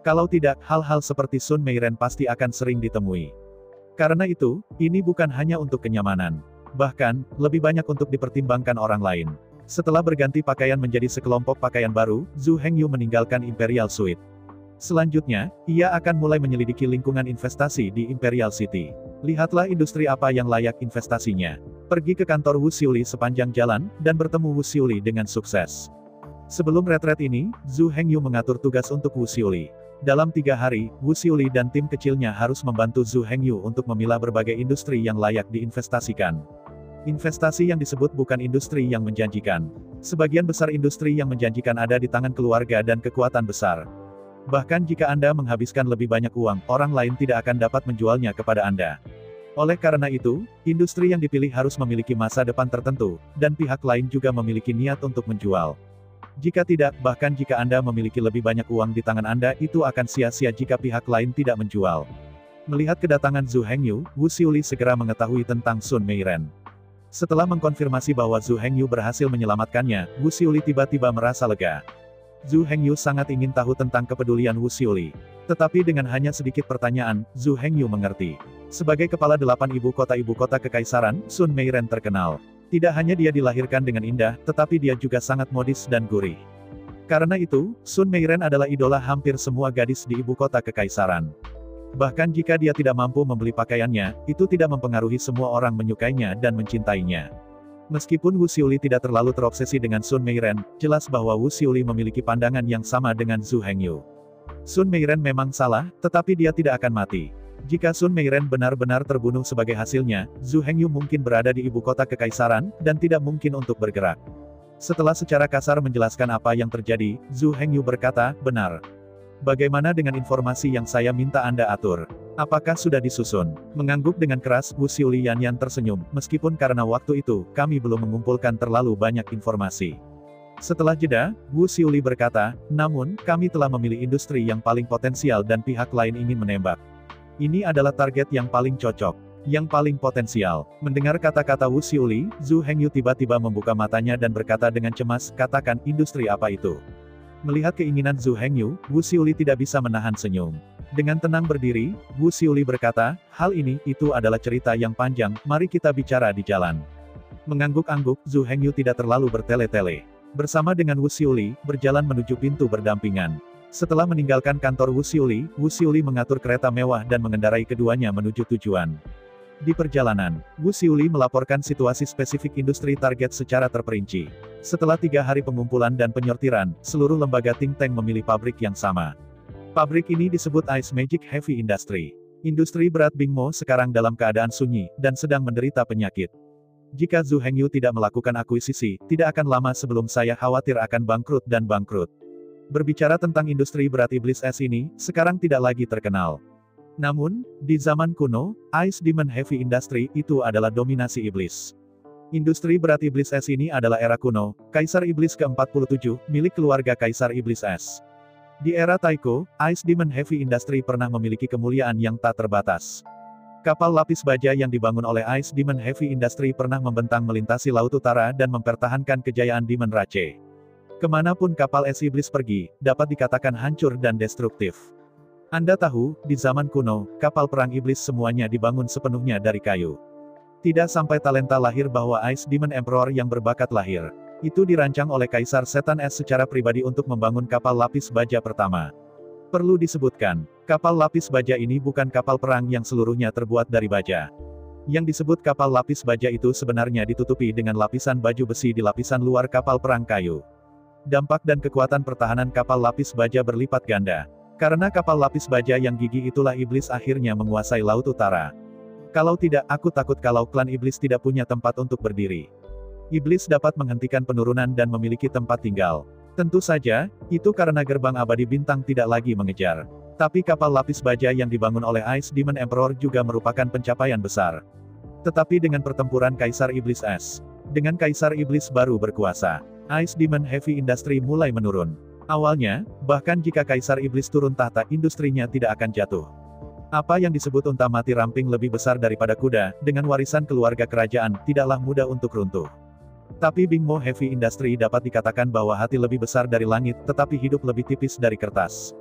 Kalau tidak, hal-hal seperti Sun Meiren pasti akan sering ditemui. Karena itu, ini bukan hanya untuk kenyamanan. Bahkan, lebih banyak untuk dipertimbangkan orang lain. Setelah berganti pakaian menjadi sekelompok pakaian baru, Zhu Hengyu meninggalkan Imperial Suite. Selanjutnya, ia akan mulai menyelidiki lingkungan investasi di Imperial City. Lihatlah industri apa yang layak investasinya. Pergi ke kantor Wu Xiuli sepanjang jalan, dan bertemu Wu Xiuli dengan sukses. Sebelum retret ini, Zhu Hengyu mengatur tugas untuk Wu Xiuli. Dalam 3 hari, Wu Xiuli dan tim kecilnya harus membantu Zhu Hengyu untuk memilah berbagai industri yang layak diinvestasikan. Investasi yang disebut bukan industri yang menjanjikan. Sebagian besar industri yang menjanjikan ada di tangan keluarga dan kekuatan besar. Bahkan jika Anda menghabiskan lebih banyak uang, orang lain tidak akan dapat menjualnya kepada Anda. Oleh karena itu, industri yang dipilih harus memiliki masa depan tertentu, dan pihak lain juga memiliki niat untuk menjual. Jika tidak, bahkan jika Anda memiliki lebih banyak uang di tangan Anda, itu akan sia-sia jika pihak lain tidak menjual. Melihat kedatangan Zhu Hengyu, Wu Xiuli segera mengetahui tentang Sun Meiren. Setelah mengkonfirmasi bahwa Zhu Hengyu berhasil menyelamatkannya, Wu Xiuli tiba-tiba merasa lega. Zhu Hengyu sangat ingin tahu tentang kepedulian Wu Xiuli. Tetapi dengan hanya sedikit pertanyaan, Zhu Hengyu mengerti. Sebagai kepala 8 ibu kota kekaisaran, Sun Meiren terkenal. Tidak hanya dia dilahirkan dengan indah, tetapi dia juga sangat modis dan gurih. Karena itu, Sun Meiren adalah idola hampir semua gadis di ibu kota kekaisaran. Bahkan jika dia tidak mampu membeli pakaiannya, itu tidak mempengaruhi semua orang menyukainya dan mencintainya. Meskipun Wu Xiuli tidak terlalu terobsesi dengan Sun Meiren, jelas bahwa Wu Xiuli memiliki pandangan yang sama dengan Zhu Hengyu. Sun Meiren memang salah, tetapi dia tidak akan mati. Jika Sun Meiren benar-benar terbunuh sebagai hasilnya, Zhu Hengyu mungkin berada di ibu kota kekaisaran, dan tidak mungkin untuk bergerak. Setelah secara kasar menjelaskan apa yang terjadi, Zhu Hengyu berkata, benar. Bagaimana dengan informasi yang saya minta Anda atur? Apakah sudah disusun? Mengangguk dengan keras, Wu Xiuli Yanyan tersenyum, meskipun karena waktu itu, kami belum mengumpulkan terlalu banyak informasi. Setelah jeda, Wu Xiuli berkata, namun, kami telah memilih industri yang paling potensial dan pihak lain ingin menembak. Ini adalah target yang paling cocok, yang paling potensial. Mendengar kata-kata Wu Xiuli, Zhu Hengyu tiba-tiba membuka matanya dan berkata dengan cemas, katakan, industri apa itu? Melihat keinginan Zhu Hengyu, Wu Xiuli tidak bisa menahan senyum. Dengan tenang berdiri, Wu Xiuli berkata, hal ini, itu adalah cerita yang panjang, mari kita bicara di jalan. Mengangguk-angguk, Zhu Hengyu tidak terlalu bertele-tele. Bersama dengan Wu Xiuli, berjalan menuju pintu berdampingan. Setelah meninggalkan kantor Wu Xiuli mengatur kereta mewah dan mengendarai keduanya menuju tujuan. Di perjalanan, Wu Xiuli melaporkan situasi spesifik industri target secara terperinci. Setelah 3 hari pengumpulan dan penyortiran, seluruh lembaga think tank memilih pabrik yang sama. Pabrik ini disebut Ice Magic Heavy Industry. Industri berat Bingmo sekarang dalam keadaan sunyi, dan sedang menderita penyakit. Jika Zhu Hengyu tidak melakukan akuisisi, tidak akan lama sebelum saya khawatir akan bangkrut dan bangkrut. Berbicara tentang industri berat iblis es ini, sekarang tidak lagi terkenal. Namun, di zaman kuno, Ice Demon Heavy Industry itu adalah dominasi iblis. Industri berat iblis es ini adalah era kuno, Kaisar Iblis ke-47, milik keluarga Kaisar Iblis Es. Di era Taiko, Ice Demon Heavy Industry pernah memiliki kemuliaan yang tak terbatas. Kapal lapis baja yang dibangun oleh Ice Demon Heavy Industry pernah membentang melintasi Laut Utara dan mempertahankan kejayaan Demon Rache. Kemanapun kapal es iblis pergi, dapat dikatakan hancur dan destruktif. Anda tahu, di zaman kuno, kapal perang iblis semuanya dibangun sepenuhnya dari kayu. Tidak sampai talenta lahir bahwa Ice Demon Emperor yang berbakat lahir. Itu dirancang oleh Kaisar Setan Es secara pribadi untuk membangun kapal lapis baja pertama. Perlu disebutkan, kapal lapis baja ini bukan kapal perang yang seluruhnya terbuat dari baja. Yang disebut kapal lapis baja itu sebenarnya ditutupi dengan lapisan baju besi di lapisan luar kapal perang kayu. Dampak dan kekuatan pertahanan kapal lapis baja berlipat ganda. Karena kapal lapis baja yang gigih itulah iblis akhirnya menguasai Laut Utara. Kalau tidak, aku takut kalau klan iblis tidak punya tempat untuk berdiri. Iblis dapat menghentikan penurunan dan memiliki tempat tinggal. Tentu saja, itu karena gerbang abadi bintang tidak lagi mengejar. Tapi kapal lapis baja yang dibangun oleh Ice Demon Emperor juga merupakan pencapaian besar. Tetapi dengan pertempuran Kaisar Iblis Es, dengan Kaisar Iblis baru berkuasa, Ice Demon Heavy Industry mulai menurun. Awalnya, bahkan jika Kaisar Iblis turun tahta, industrinya tidak akan jatuh. Apa yang disebut unta mati ramping lebih besar daripada kuda, dengan warisan keluarga kerajaan, tidaklah mudah untuk runtuh. Tapi Bingmo Heavy Industry dapat dikatakan bahwa hati lebih besar dari langit, tetapi hidup lebih tipis dari kertas.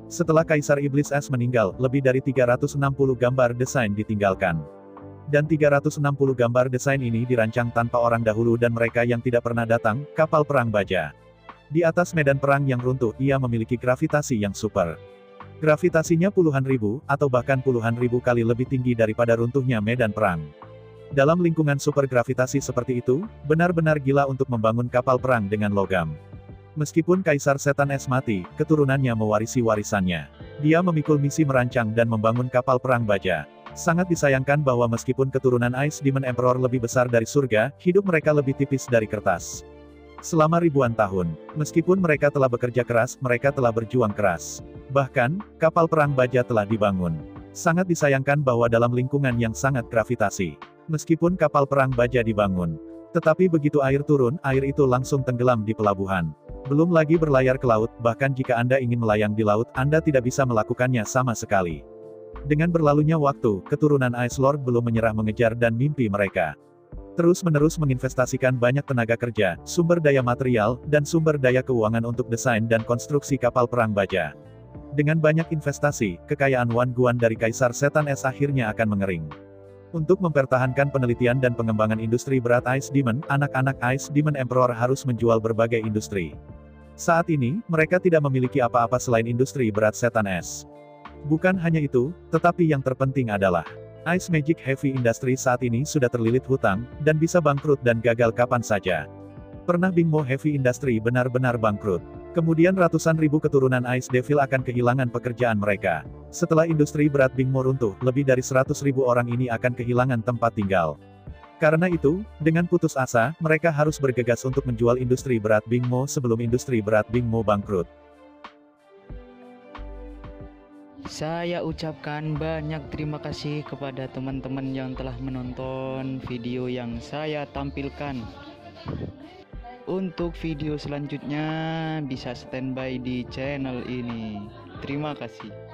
Setelah Kaisar Iblis Es meninggal, lebih dari 360 gambar desain ditinggalkan. Dan 360 gambar desain ini dirancang tanpa orang dahulu dan mereka yang tidak pernah datang, kapal perang baja. Di atas medan perang yang runtuh, ia memiliki gravitasi yang super. Gravitasinya puluhan ribu, atau bahkan puluhan ribu kali lebih tinggi daripada runtuhnya medan perang. Dalam lingkungan super gravitasi seperti itu, benar-benar gila untuk membangun kapal perang dengan logam. Meskipun Kaisar Setan Es mati, keturunannya mewarisi warisannya. Dia memikul misi merancang dan membangun kapal perang baja. Sangat disayangkan bahwa meskipun keturunan Ice Demon Emperor lebih besar dari surga, hidup mereka lebih tipis dari kertas. Selama ribuan tahun, meskipun mereka telah bekerja keras, mereka telah berjuang keras. Bahkan, kapal perang baja telah dibangun. Sangat disayangkan bahwa dalam lingkungan yang sangat gravitasi. Meskipun kapal perang baja dibangun, tetapi begitu air turun, air itu langsung tenggelam di pelabuhan. Belum lagi berlayar ke laut, bahkan jika Anda ingin melayang di laut, Anda tidak bisa melakukannya sama sekali. Dengan berlalunya waktu, keturunan Ice Lord belum menyerah mengejar dan mimpi mereka. Terus-menerus menginvestasikan banyak tenaga kerja, sumber daya material, dan sumber daya keuangan untuk desain dan konstruksi kapal perang baja. Dengan banyak investasi, kekayaan Wan Guan dari Kaisar Setan Es akhirnya akan mengering. Untuk mempertahankan penelitian dan pengembangan industri berat Ice Demon, anak-anak Ice Demon Emperor harus menjual berbagai industri. Saat ini, mereka tidak memiliki apa-apa selain industri berat Setan Es. Bukan hanya itu, tetapi yang terpenting adalah Ice Magic Heavy Industry saat ini sudah terlilit hutang, dan bisa bangkrut dan gagal kapan saja. Pernah Bingmo Heavy Industry benar-benar bangkrut. Kemudian ratusan ribu keturunan Ice Devil akan kehilangan pekerjaan mereka. Setelah industri berat Bingmo runtuh, lebih dari 100.000 orang ini akan kehilangan tempat tinggal. Karena itu, dengan putus asa, mereka harus bergegas untuk menjual industri berat Bingmo sebelum industri berat Bingmo bangkrut. Saya ucapkan banyak terima kasih kepada teman-teman yang telah menonton video yang saya tampilkan. Untuk video selanjutnya bisa standby di channel ini. Terima kasih.